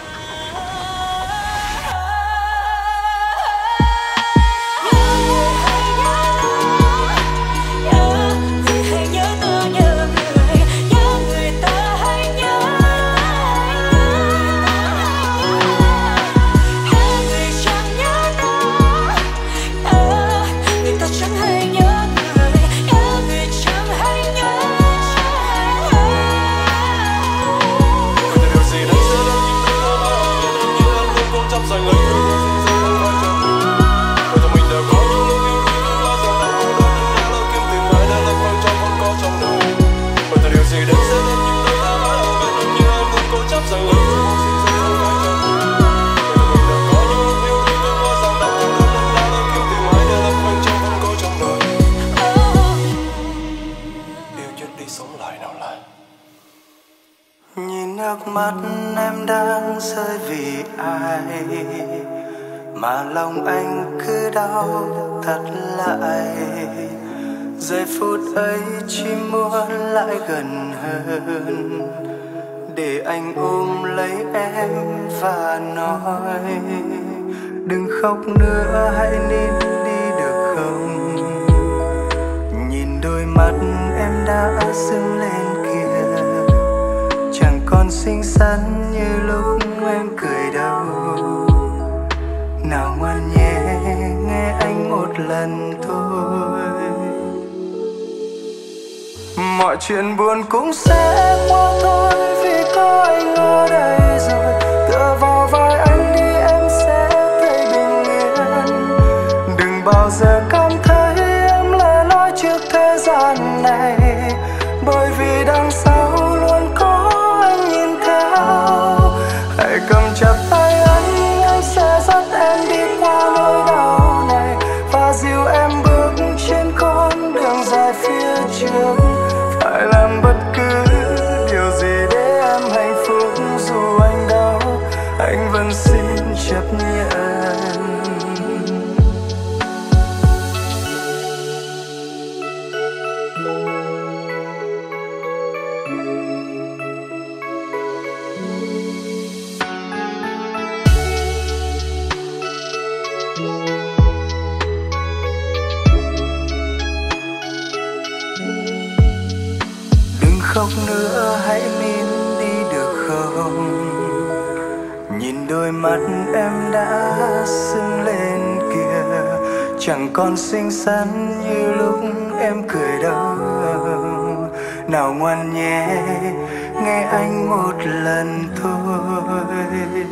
Nhìn nước mắt em đang rơi vì ai mà lòng anh cứ đau thắt lại. Giây phút ấy chỉ muốn lại gần hơn để anh ôm lấy em và nói đừng khóc nữa, hãy nín đi được không. Nhìn đôi mắt em đã sưng lên kìa, chẳng còn xinh xắn như lúc em cười đâu. Nào ngoan nhé, nghe anh một lần thôi. Mọi chuyện buồn cũng sẽ qua thôi, vì có anh ở đây rồi. Tựa vào vai anh đi em sẽ thấy bình yên. Đừng bao giờ cảm thấy em lẻ loi trước thế gian này, bởi vì đằng sau luôn có anh nhìn theo. Hãy cầm chặt tay anh sẽ dắt em đi qua nỗi đau này và dìu em bước trên con đường dài phía trước. Phải làm bất cứ điều gì để em hạnh phúc, dù anh đau anh vẫn xin chấp nhận. Khóc nữa, hãy nín đi được không. Nhìn đôi mắt em đã sưng lên kìa, chẳng còn xinh xắn như lúc em cười đâu. Nào ngoan nhé, nghe anh một lần thôi.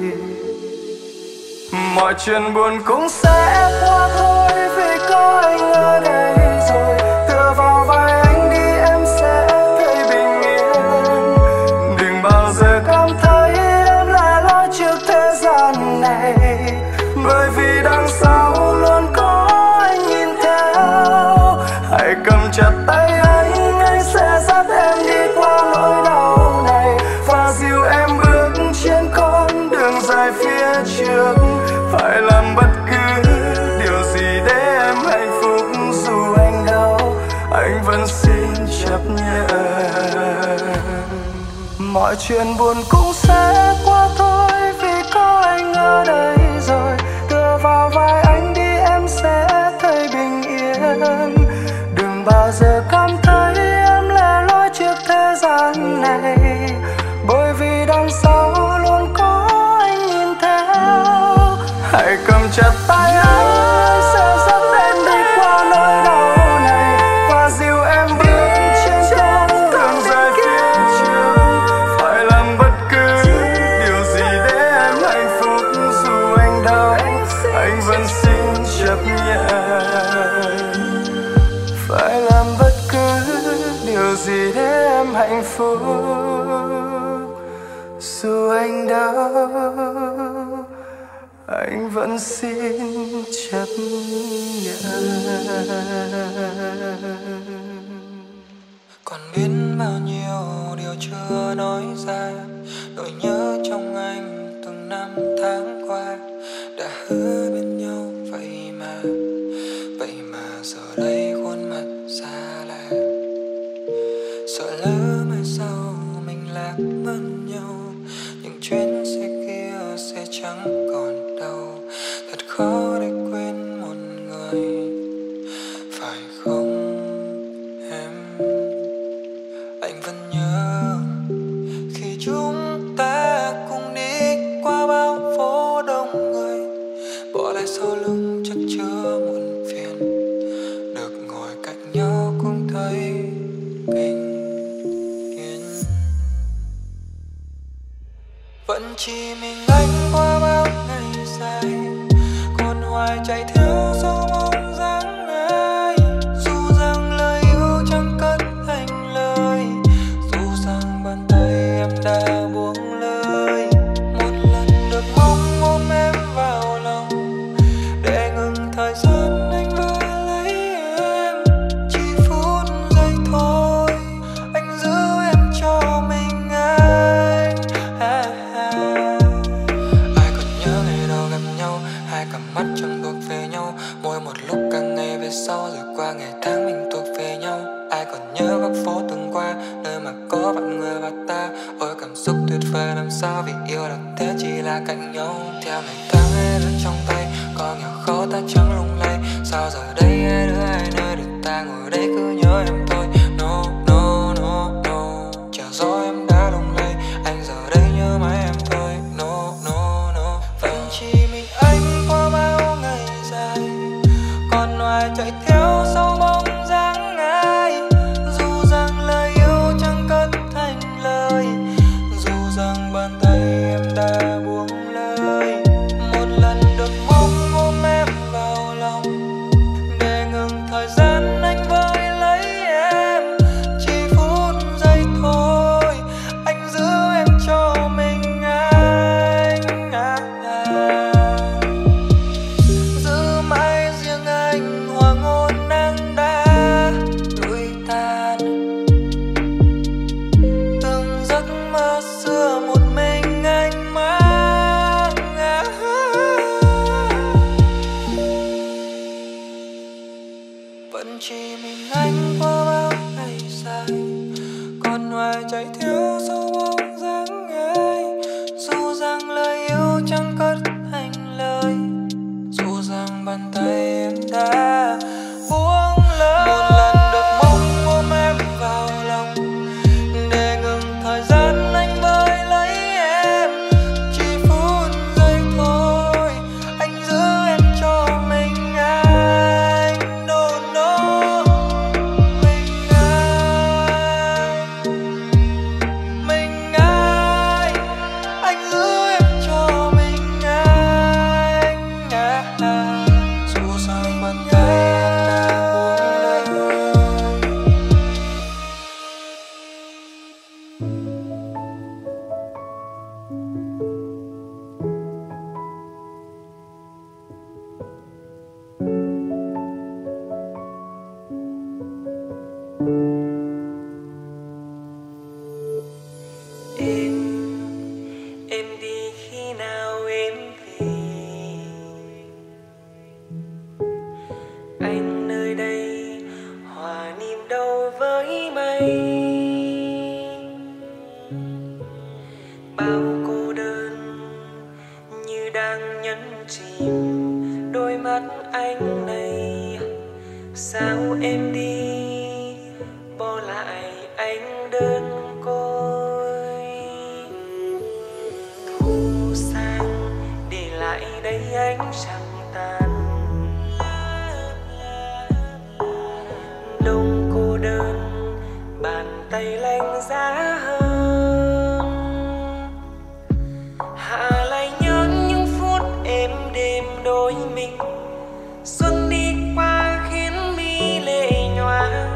Mọi chuyện buồn cũng sẽ qua thôi, vì có anh ở đây rồi. Tựa vào vai anh đi em sẽ thấy bình yên. Đừng bao giờ cảm thấy em lẻ loi trước thế gian này, bởi vì đằng sau luôn có anh nhìn theo. Hãy cầm chặt tay anh sẽ dắt em đi qua nỗi đau này và dìu em bước trên con đường dài phía trước. Phải làm bất cứ điều gì để em hạnh phúc, dù anh đau anh vẫn xin chấp nhận. Mọi chuyện buồn cũng sẽ qua thôi, vì có anh ở đây rồi. Tựa vào vai anh đi em sẽ thấy bình yên. Đừng bao giờ cảm thấy em lẻ loi trước thế gian này, bởi vì đằng sau luôn có anh nhìn theo. Hãy cầm chặt tay anh sẽ dắt em đi qua nỗi đau này và dìu em bước trên con đường dài phía trước. Phải làm bất cứ điều gì để em hạnh phúc, dù anh đau anh vẫn xin chấp nhận. Phải làm bất cứ điều gì để em hạnh phúc, dù anh đau anh vẫn xin chấp nhận. Còn biết bao nhiêu điều chưa nói ra, nỗi nhớ trong anh từng năm tháng qua. Đã hứa bên nhau vậy mà giờ đây khuôn mặt xa lạ. Sợ lỡ mai sau mình lạc mất nhau, những chuyến xe kia sẽ chẳng còn đâu. Thật khó để quên một người, phải không em? Anh vẫn nhớ khi chúng ta cùng đi qua bao phố đông người, bỏ lại sau lưng chất chứa muộn phiền. Được ngồi cạnh nhau cũng thấy bình yên. Vẫn chỉ mình anh qua bao ngày dài, còn hoài chạy theo sau bóng dáng ai. Dù rằng lời yêu chẳng cất thành lời, dù rằng bàn tay em đã buông lời. Một lần được mong ôm em vào lòng, để ngừng thời gian anh vừa lấy em. Chỉ phút giây thôi, anh giữ em cho mình anh. Ai còn nhớ ngày đầu gặp nhau, hai cặp mắt chẳng thuộc về nhau. Mỗi một lúc càng ngày về sau, rồi qua ngày tháng mình thuộc về nhau. Ai còn nhớ góc phố từng qua, nơi mà có vạn người và ta. Ôi cảm xúc tuyệt vời làm sao, vì yêu là thế chỉ là cạnh nhau. Theo ngày tháng hai đứa trong tay, có nghèo khó ta chẳng lung lay. Sao giờ đây hai đứa hai nơi để ta ngồi đây cứ nhớ em thôi. No, no, no, no. Chờ gió em đã lung lay, anh giờ đây nhớ mãi em thôi. No, no, no. Vẫn chỉ mình anh qua bao ngày dài, còn hoài chạy theo sau bóng dáng ai. Dù rằng lời yêu chẳng cất thành lời, dù rằng bàn tay em đã buông lời. Một lần được mong ôm em vào lòng, để ngừng thời gian anh với lấy em. Chỉ phút giây thôi, anh giữ em cho mình anh. Giữ mãi riêng anh, hoàng hôn nắng đã lụi tàn. Từng giấc mơ xưa một mình anh mang. Vẫn chỉ mình anh qua bao ngày dài, còn hoài chạy theo sau bóng dáng ai. Dù rằng lời yêu chẳng cất thành lời, dù rằng bàn tay em đã buông lời. Một lần được mong ôm em vào lòng, để ngừng thời gian anh với lấy em. Chỉ phút giây thôi, anh giữ em cho mình anh. No, no. Mình anh giữ em cho mình anh. Dù rằng bàn tay em đã buông lời. Em đi khi nào em về, anh nơi đây hòa niềm đâu với mây. Bao cô đơn như đang nhấn chìm đôi mắt anh này. Sao em đi bỏ lại anh đơn côi. Thu sang để lại đây ánh trăng tàn. Đông cô đơn bàn tay lạnh giá hơn. Hạ lại nhớ những phút êm đêm đôi mình. Xuân đi qua khiến mi lệ nhòa.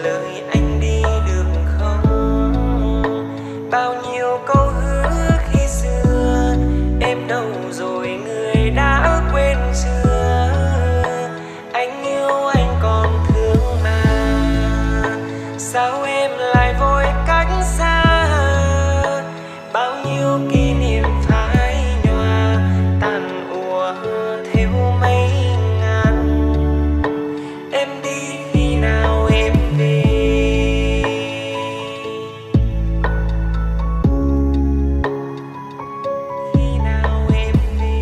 lời anh đi được không? Bao nhiêu câu hứa khi xưa em đâu rồi, người đã quên chưa? Anh yêu anh còn thương mà, sao em lại vội cách xa? Bao nhiêu kỷ niệm phai nhòa tàn úa theo mây ngàn. Em đi khi nào em về? Khi nào em về?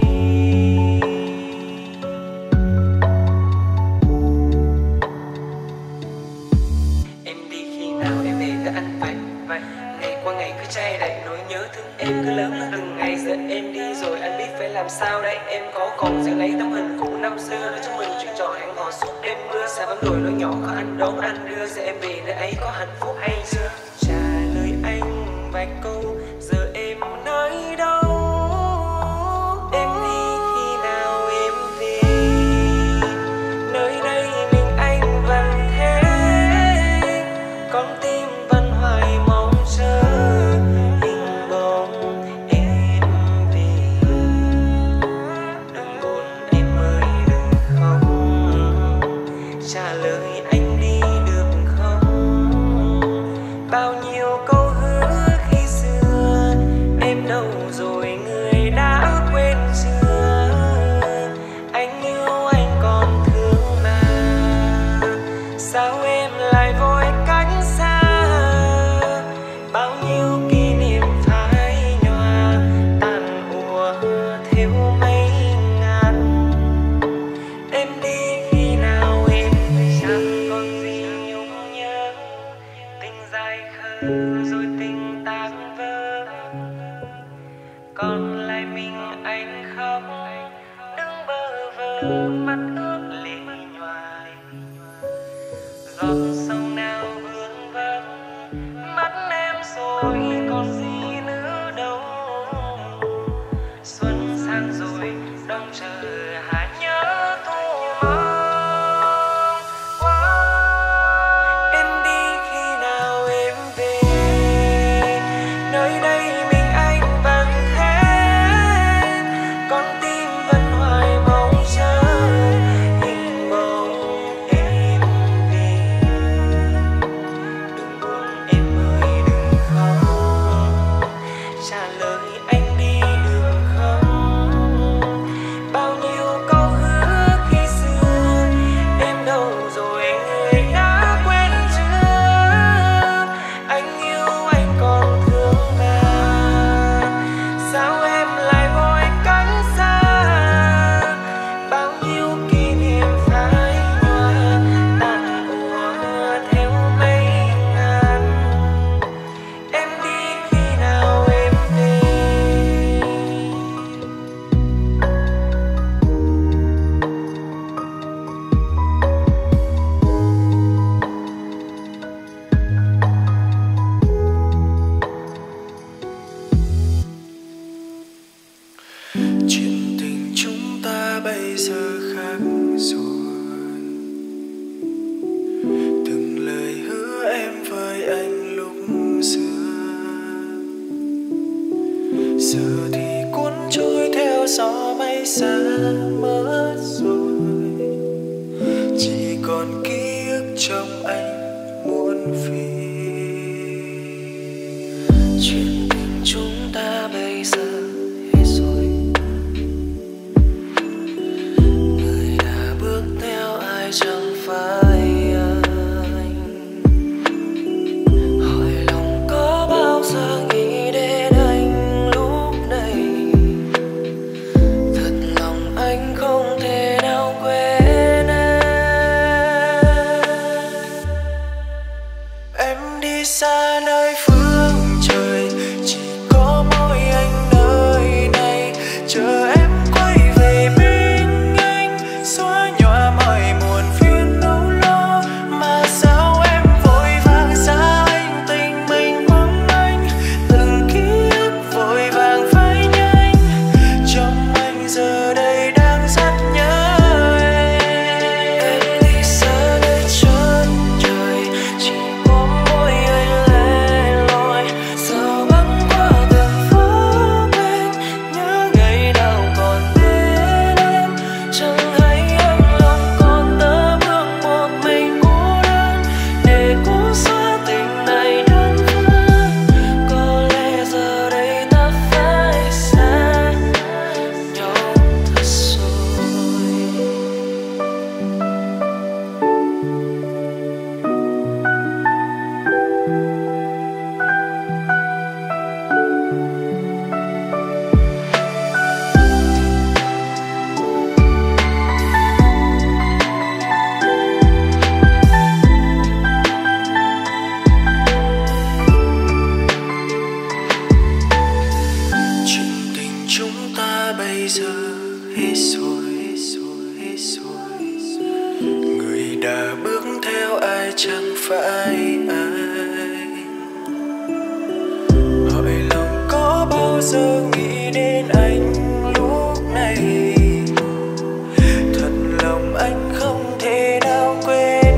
Em đi khi nào em về với anh vậy? Ngày qua ngày cứ chay đầy nỗi nhớ thương em cứ lớn lên từng ngày. Giờ em đi rồi anh biết phải làm sao đây? Em có còn giữ lấy tấm hình cũ năm xưa, nói cho mình chuyện trò hẹn hò suốt đêm mưa. Xa bám đồi lối nhỏ có anh đón anh đưa. Giờ em về nơi ấy có hạnh phúc hay chưa? Trả lời anh vài câu, giờ em nơi đâu? Em đi khi nào em về? Nơi đây mình anh vẫn thế, con tim vẫn hoài mong chờ hình bóng em về. Đừng buồn em ơi đừng khóc, trả lời anh đi được không? Bao nhiêu câu hứa khi xưa em đâu rồi, người đã quên chưa? Anh yêu anh còn thương mà, sao em lại vội cách xa? Bao nhiêu kỷ niệm phai nhòa tàn úa theo mây ngàn. Em đi khi nào em về? Chẳng còn gì nhung nhớ, tình dài khờ rồi tình tan vỡ, còn lại mình anh khóc đứng bơ vơ mắt ướt lệ nhoài. Giọt sâu nào vương vấn mắt em rồi còn gì nữa đâu. Xuân sang rồi đông chờ hà nhớ thu mong. Em đi khi nào em về? Nơi đây mình anh vẫn thế, con tim vẫn hoài mong chờ hình bóng em về. Đừng buồn em ơi đừng khóc, trả lời anh đi được không? Bao nhiêu câu hứa khi xưa em đâu rồi, người đã quên chưa? Anh yêu anh còn thương mà, sao em lại vội cách xa? Bao nhiêu kỷ niệm phai nhòa tàn úa theo mây ngàn. Em đi khi nào em về? Chuyện tình chúng ta bây giờ khác rồi, từng lời hứa em với anh lúc xưa giờ thì cuốn trôi theo gió mây xa mất rồi. Chỉ còn ký ức trong anh muôn phiền. Chuyện tình chúng ta bây giờ hết rồi, người đã bước theo ai chẳng phải anh. Hỏi lòng có bao giờ nghĩ đến anh lúc này, thật lòng anh không thể nào quên em đi xa nơi phương trời, chỉ có mỗi anh nơi này chờ em quay về bên anh, xóa nhòa mọi muộn phiền âu lo. Mà sao em vội vàng xa anh, tình mình quăng anh, từng ký ức vội vàng phai nhanh. Trong anh giờ đây đang rất nhớ em đi xa nơi chân trời, chỉ phải anh. Hỏi lòng có bao giờ nghĩ đến anh lúc này, thật lòng anh không thể nào quên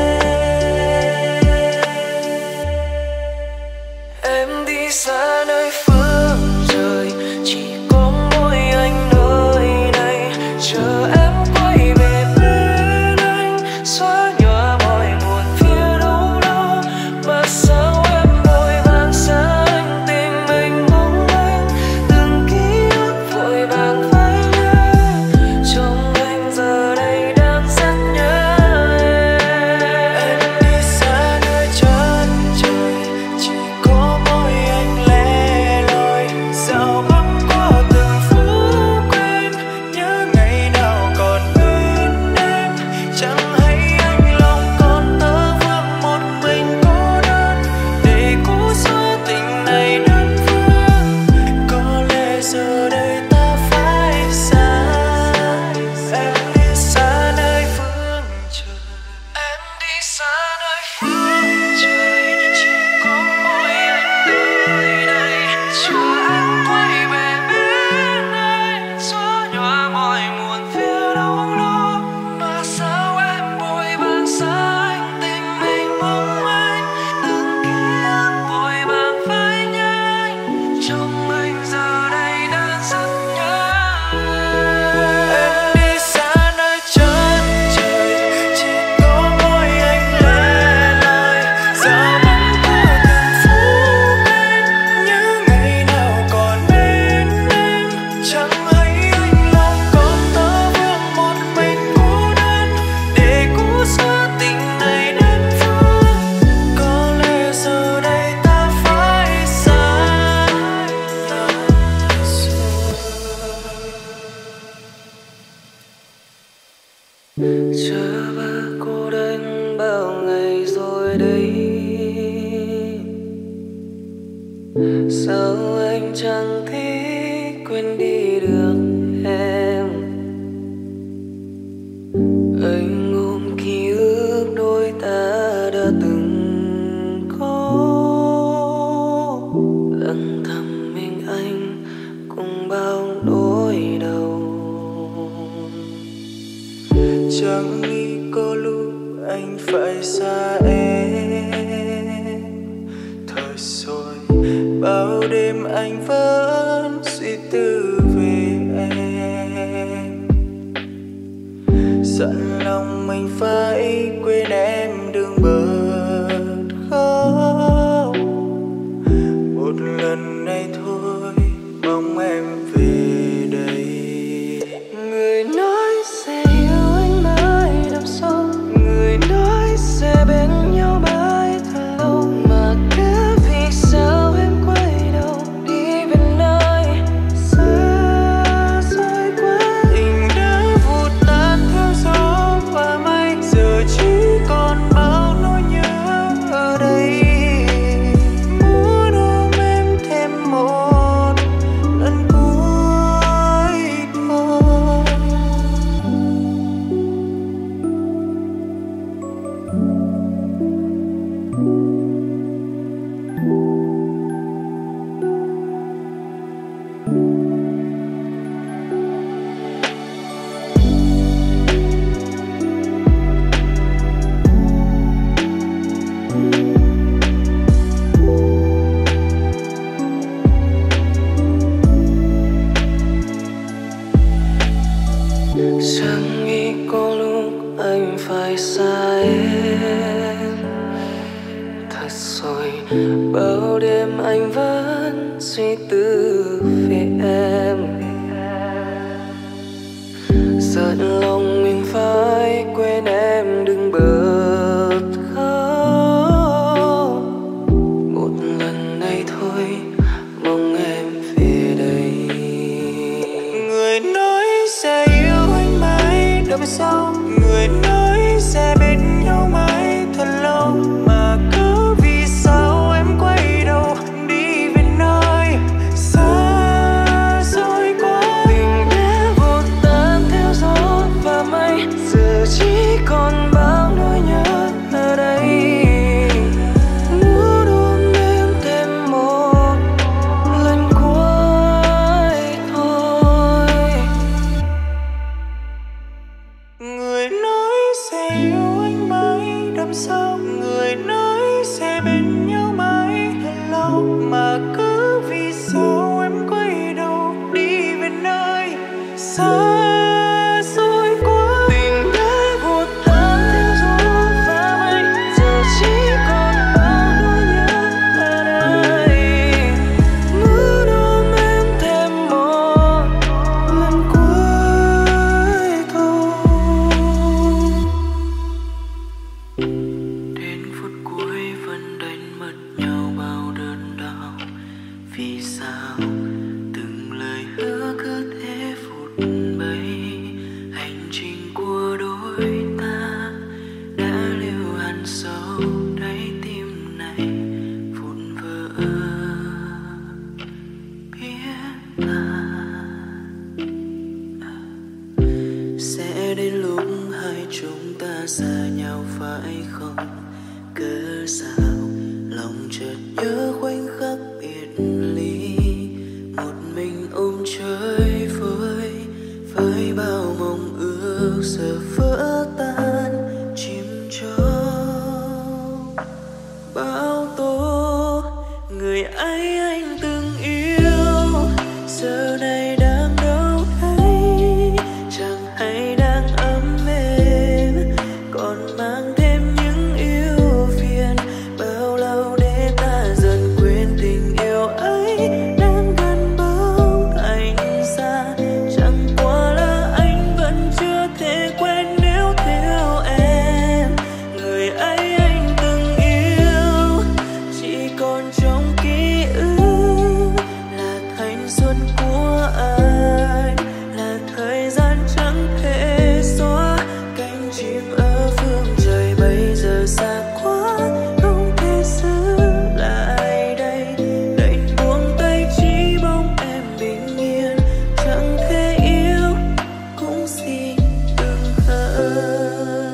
em đi xa nơi phương trời, chỉ có mỗi anh nơi này chờ em quay về bên anh, xóa nhòa mọi buồn phía đâu đó. Mà sao em vội vàng xa anh, tình mình mong manh, từng ký ức vội vàng phai nhạt. Trong anh giờ đây đang rất nhớ em đi xa nơi chân trời, chỉ có mỗi anh lẻ loi dạo băng qua từng phố quen, nhớ ngày nào còn bên em. Chẳng hay anh lòng còn tơ vương một mình cô đơn, để cố xóa tình này đơn phương. Có lẽ giờ đây ta phải xa, em đi xa nơi phương trời, em đi xa nơi phương trời, chỉ có mỗi anh nơi này chờ em quay về bên anh, xóa nhòa mọi muộn phiền đâu đó. Mà sao em vội vàng xa anh, tình mình mong manh, từng ký ức vội vàng phai nhanh. Trong anh giờ đây đang rất nhớ em đi xa nơi chân trời, chỉ có mỗi anh lẻ loi dạo băng qua từng phố quen, nhớ ngày nào còn bên em. Chẳng hay anh lòng còn tơ vương một mình cô đơn, để cố xóa tình này đơn phương. Có lẽ giờ đây ta phải xa nhau rồi. Chờ ba cô đơn bao ngày rồi đây, sao anh chẳng thể quên đi được em. Anh ôm ký ức đôi ta đã từng có, lặng thầm mình anh cùng bao nỗi đau. Chẳng nghĩ có lúc anh phải xa em, thời rồi bao đêm anh vẫn suy tư về em. Dặn lòng mình phải quên em đừng bật khóc, một lần này thôi mong em về đây. Người nói sẽ yêu anh mãi đằng sau, người nói sẽ bên nhau mãi thật lâu, mà cứ vì sao em quay đầu đi về nơi xa xôi quá. Tình đã vụt tan theo gió và mây, giờ chỉ còn bao nỗi nhớ ở đây. Muốn ôm em thêm một lần cuối thôi. Chẳng nghĩ có lúc anh phải xa em, thật rồi bao đêm anh vẫn suy tư về em. Giận lòng mình phải quên em đừng bật khóc, một lần này thôi mong em về đây. Người nói sẽ yêu anh mãi đằng sau, người nói sẽ bên nhau mãi thật lâu, mà cứ vì sao em quay đầu đi về nơi xa xôi quá. Tình đã vụt tan theo gió và mây, giờ chỉ nhớ khoảnh khắc biệt ly, một mình ôm chơi với bao mong ước giờ vỡ tan chìm trong bão tố. Người ấy anh từng yêu giờ này đang đâu đây, chẳng hay đang ấm êm còn mang thêm những ưu phiền. Bao lâu để ta dần quên tình yêu ấy, đang gần bóng thành xa. Chẳng qua là anh vẫn chưa thể quên nếu thiếu em. Người ấy anh từng yêu chỉ còn trong ký ức, là thanh xuân của anh, là thời gian chẳng thể xóa. Cánh chim ở phương trời bây giờ xa quá, không thể giữ lại đây. Đành buông tay chỉ mong em bình yên, chẳng thể yêu cũng xin đừng hờn.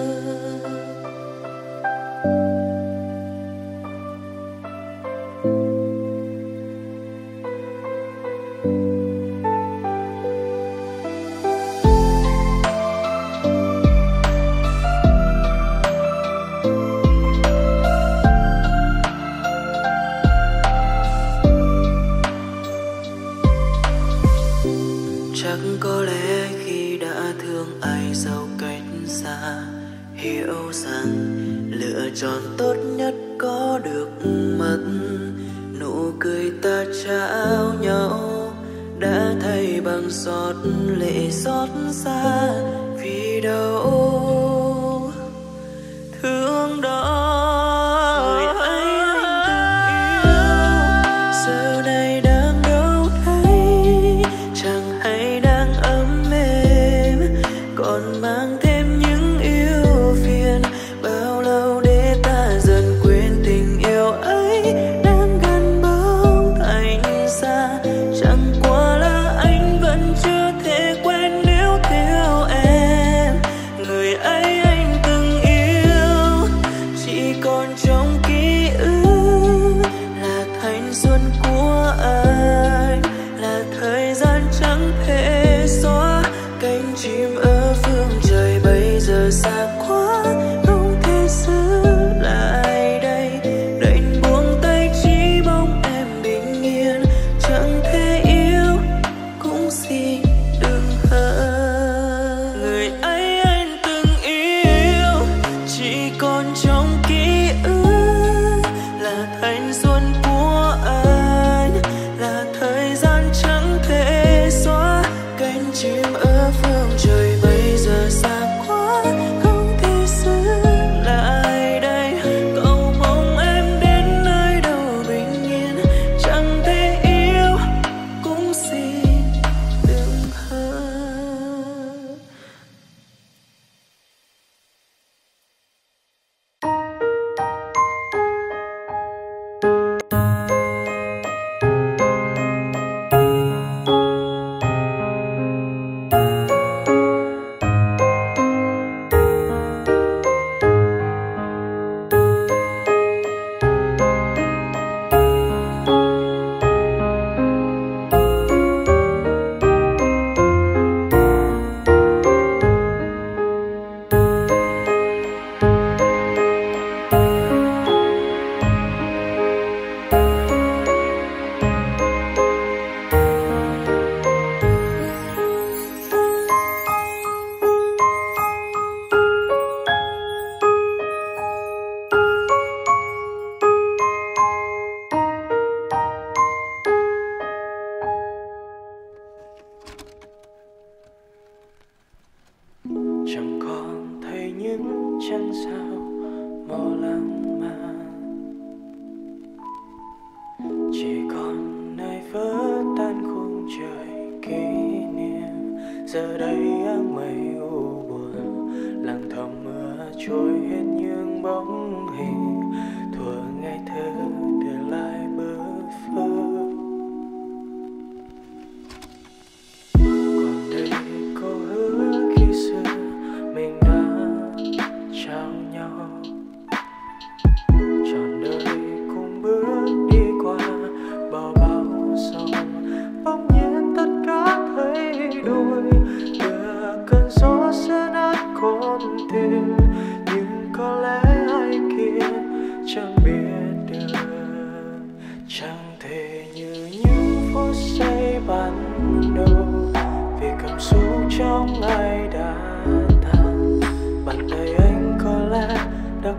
Chắc có lẽ khi đã thương ai sau cách xa, hiểu rằng lựa chọn tốt nhất có được mất. Nụ cười ta trao nhau đã thay bằng giọt lệ xót xa, vì đâu thương đó. Người ấy anh từng yêu giờ này đang đâu đây, chẳng hay đang ấm êm còn mang thêm những ưu phiền. Bao lâu để ta dần quên tình yêu ấy, đang gần bóng thành xa. Chẳng qua là anh vẫn chưa thể quên nếu thiếu em. Người ấy anh từng yêu chỉ còn trong ký ức, là thanh xuân của anh, là thời gian chẳng thể xóa. Cánh chim ở phương trời bây giờ xa quá, không thể giữ lại đây. Đành buông tay chỉ mong em bình yên, chẳng thể yêu cũng xin đừng hờn. Người ấy anh từng yêu chỉ còn trong ký ức, là thanh xuân của anh, là thời gian chẳng thể xóa. Cánh chim ở phương trời bây giờ xa quá, không thể giữ lại đây. Cầu mong em đến nơi đâu bình yên, chẳng thể yêu cũng xin đừng hờn. Chẳng còn thấy những trăng sao màu lãng mạn, chỉ còn nơi vỡ tan khung trời kỷ niệm. Giờ đây áng mây u buồn, lặng thầm mưa trôi hết những bóng hình thuở ngày thơ để lại bơ phơ. Còn đây câu hứa khi xưa mình đã trao nhau, trọn đời cùng bước đi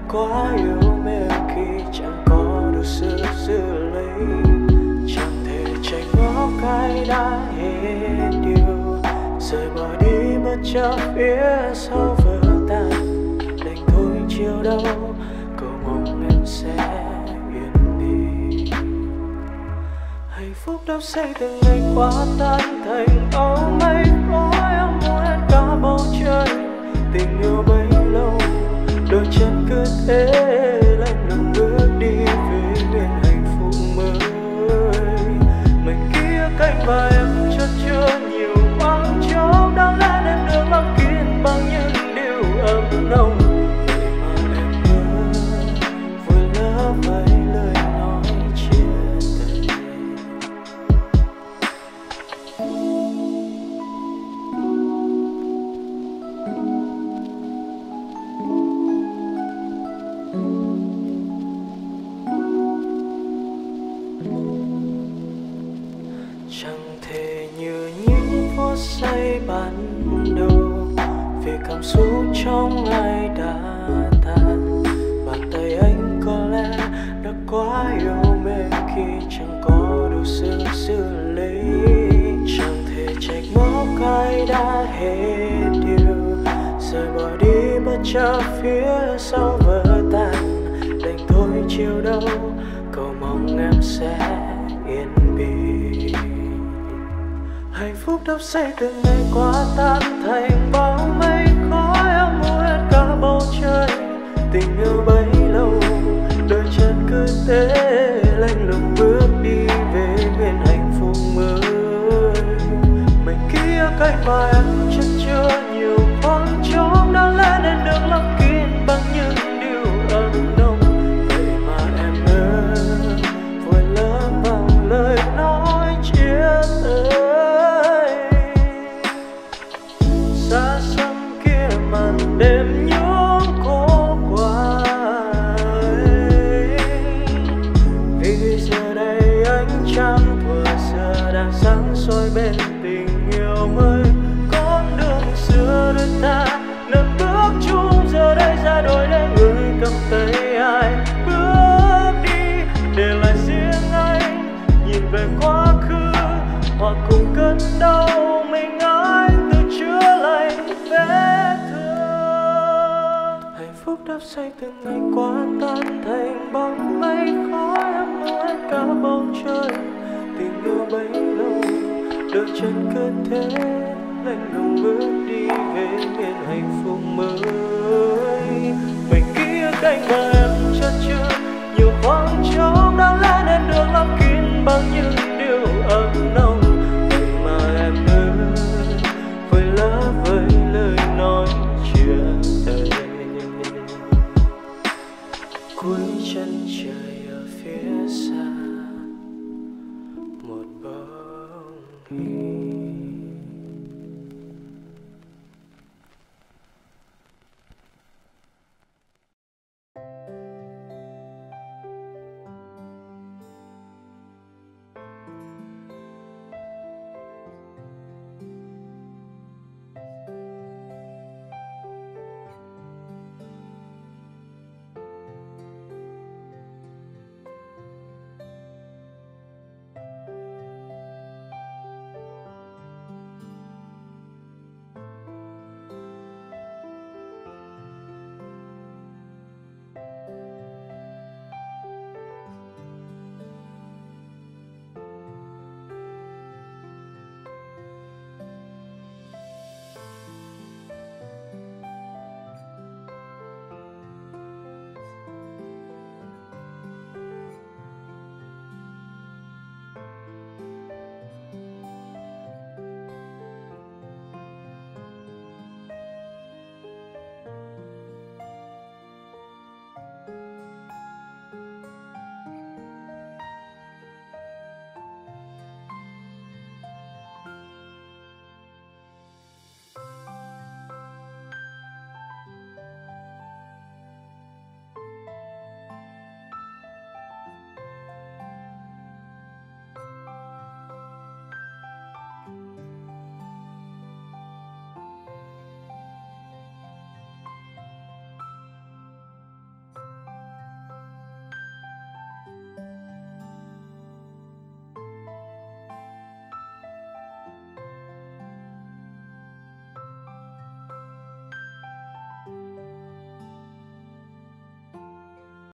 quá yêu mến khi chẳng có đủ sự giữ lấy. Chẳng thể tránh ngó cái đã hết điều, rời bỏ đi bất chấp phía sau vỡ tan. Đành thôi chiều đâu cầu mong em sẽ yên đi. Hạnh phúc đắm say từng ngày qua tan thành âu mây khói, em muốn hết cả bầu trời. Tình yêu bấy lâu đôi chân cứ thế lạnh lùng bước đi về bên hạnh phúc mới. Mình kia cạnh và em chất chứa nhiều khoảng trống, đáng lẽ nên được lấp kín bằng những điều ấm nồng. Vậy mà em ngỡ vừa lỡ vài lời nói chia tay. Chẳng thể như những phút giây ban đầu, vì cảm xúc trong ai đã tan. Bàn tay anh có lẽ đã quá yêu mến khi chẳng có đủ sự giữ lấy. Chẳng thể trách móc ai đã hết điều, rời bỏ đi bất chấp phía sau vỡ tan. Đành thôi chiều đâu cầu mong em sẽ yên bình. Hạnh phúc đắm say từng ngày qua tan thành bao mây khói, em mua hết cả bầu trời. Tình yêu bấy lâu đôi chân cứ thế lạnh lùng bước đi về bên hạnh phúc mới. Mình kia cách mà em chất chứa nhiều khoảng trống, đáng lẽ nên được lấp kín bằng những điều ấm nồng. Vậy mà em ngỡ vội lỡ bằng lời nói chia tay. Xa xăm kia màn đêm nhung khô qua, vì giờ đây anh chẳng vừa giờ đang sáng soi bên tình yêu mới. Con đường xưa đôi ta nâng bước chung, giờ đây ra đôi để người cầm tay ai bước đi, để lại riêng anh nhìn về quá khứ, hoặc cùng cơn đau mình anh tự chữa lành vết thương. Hạnh phúc đắm say từng ngày qua tan thành bóng mây khói, em mua hết cả bầu trời. Tình yêu bấy lâu đôi chân cứ thế lạnh lùng bước đi về bên hạnh phúc mới. Mình kia cạnh và em chất chứa nhiều khoảng trống đã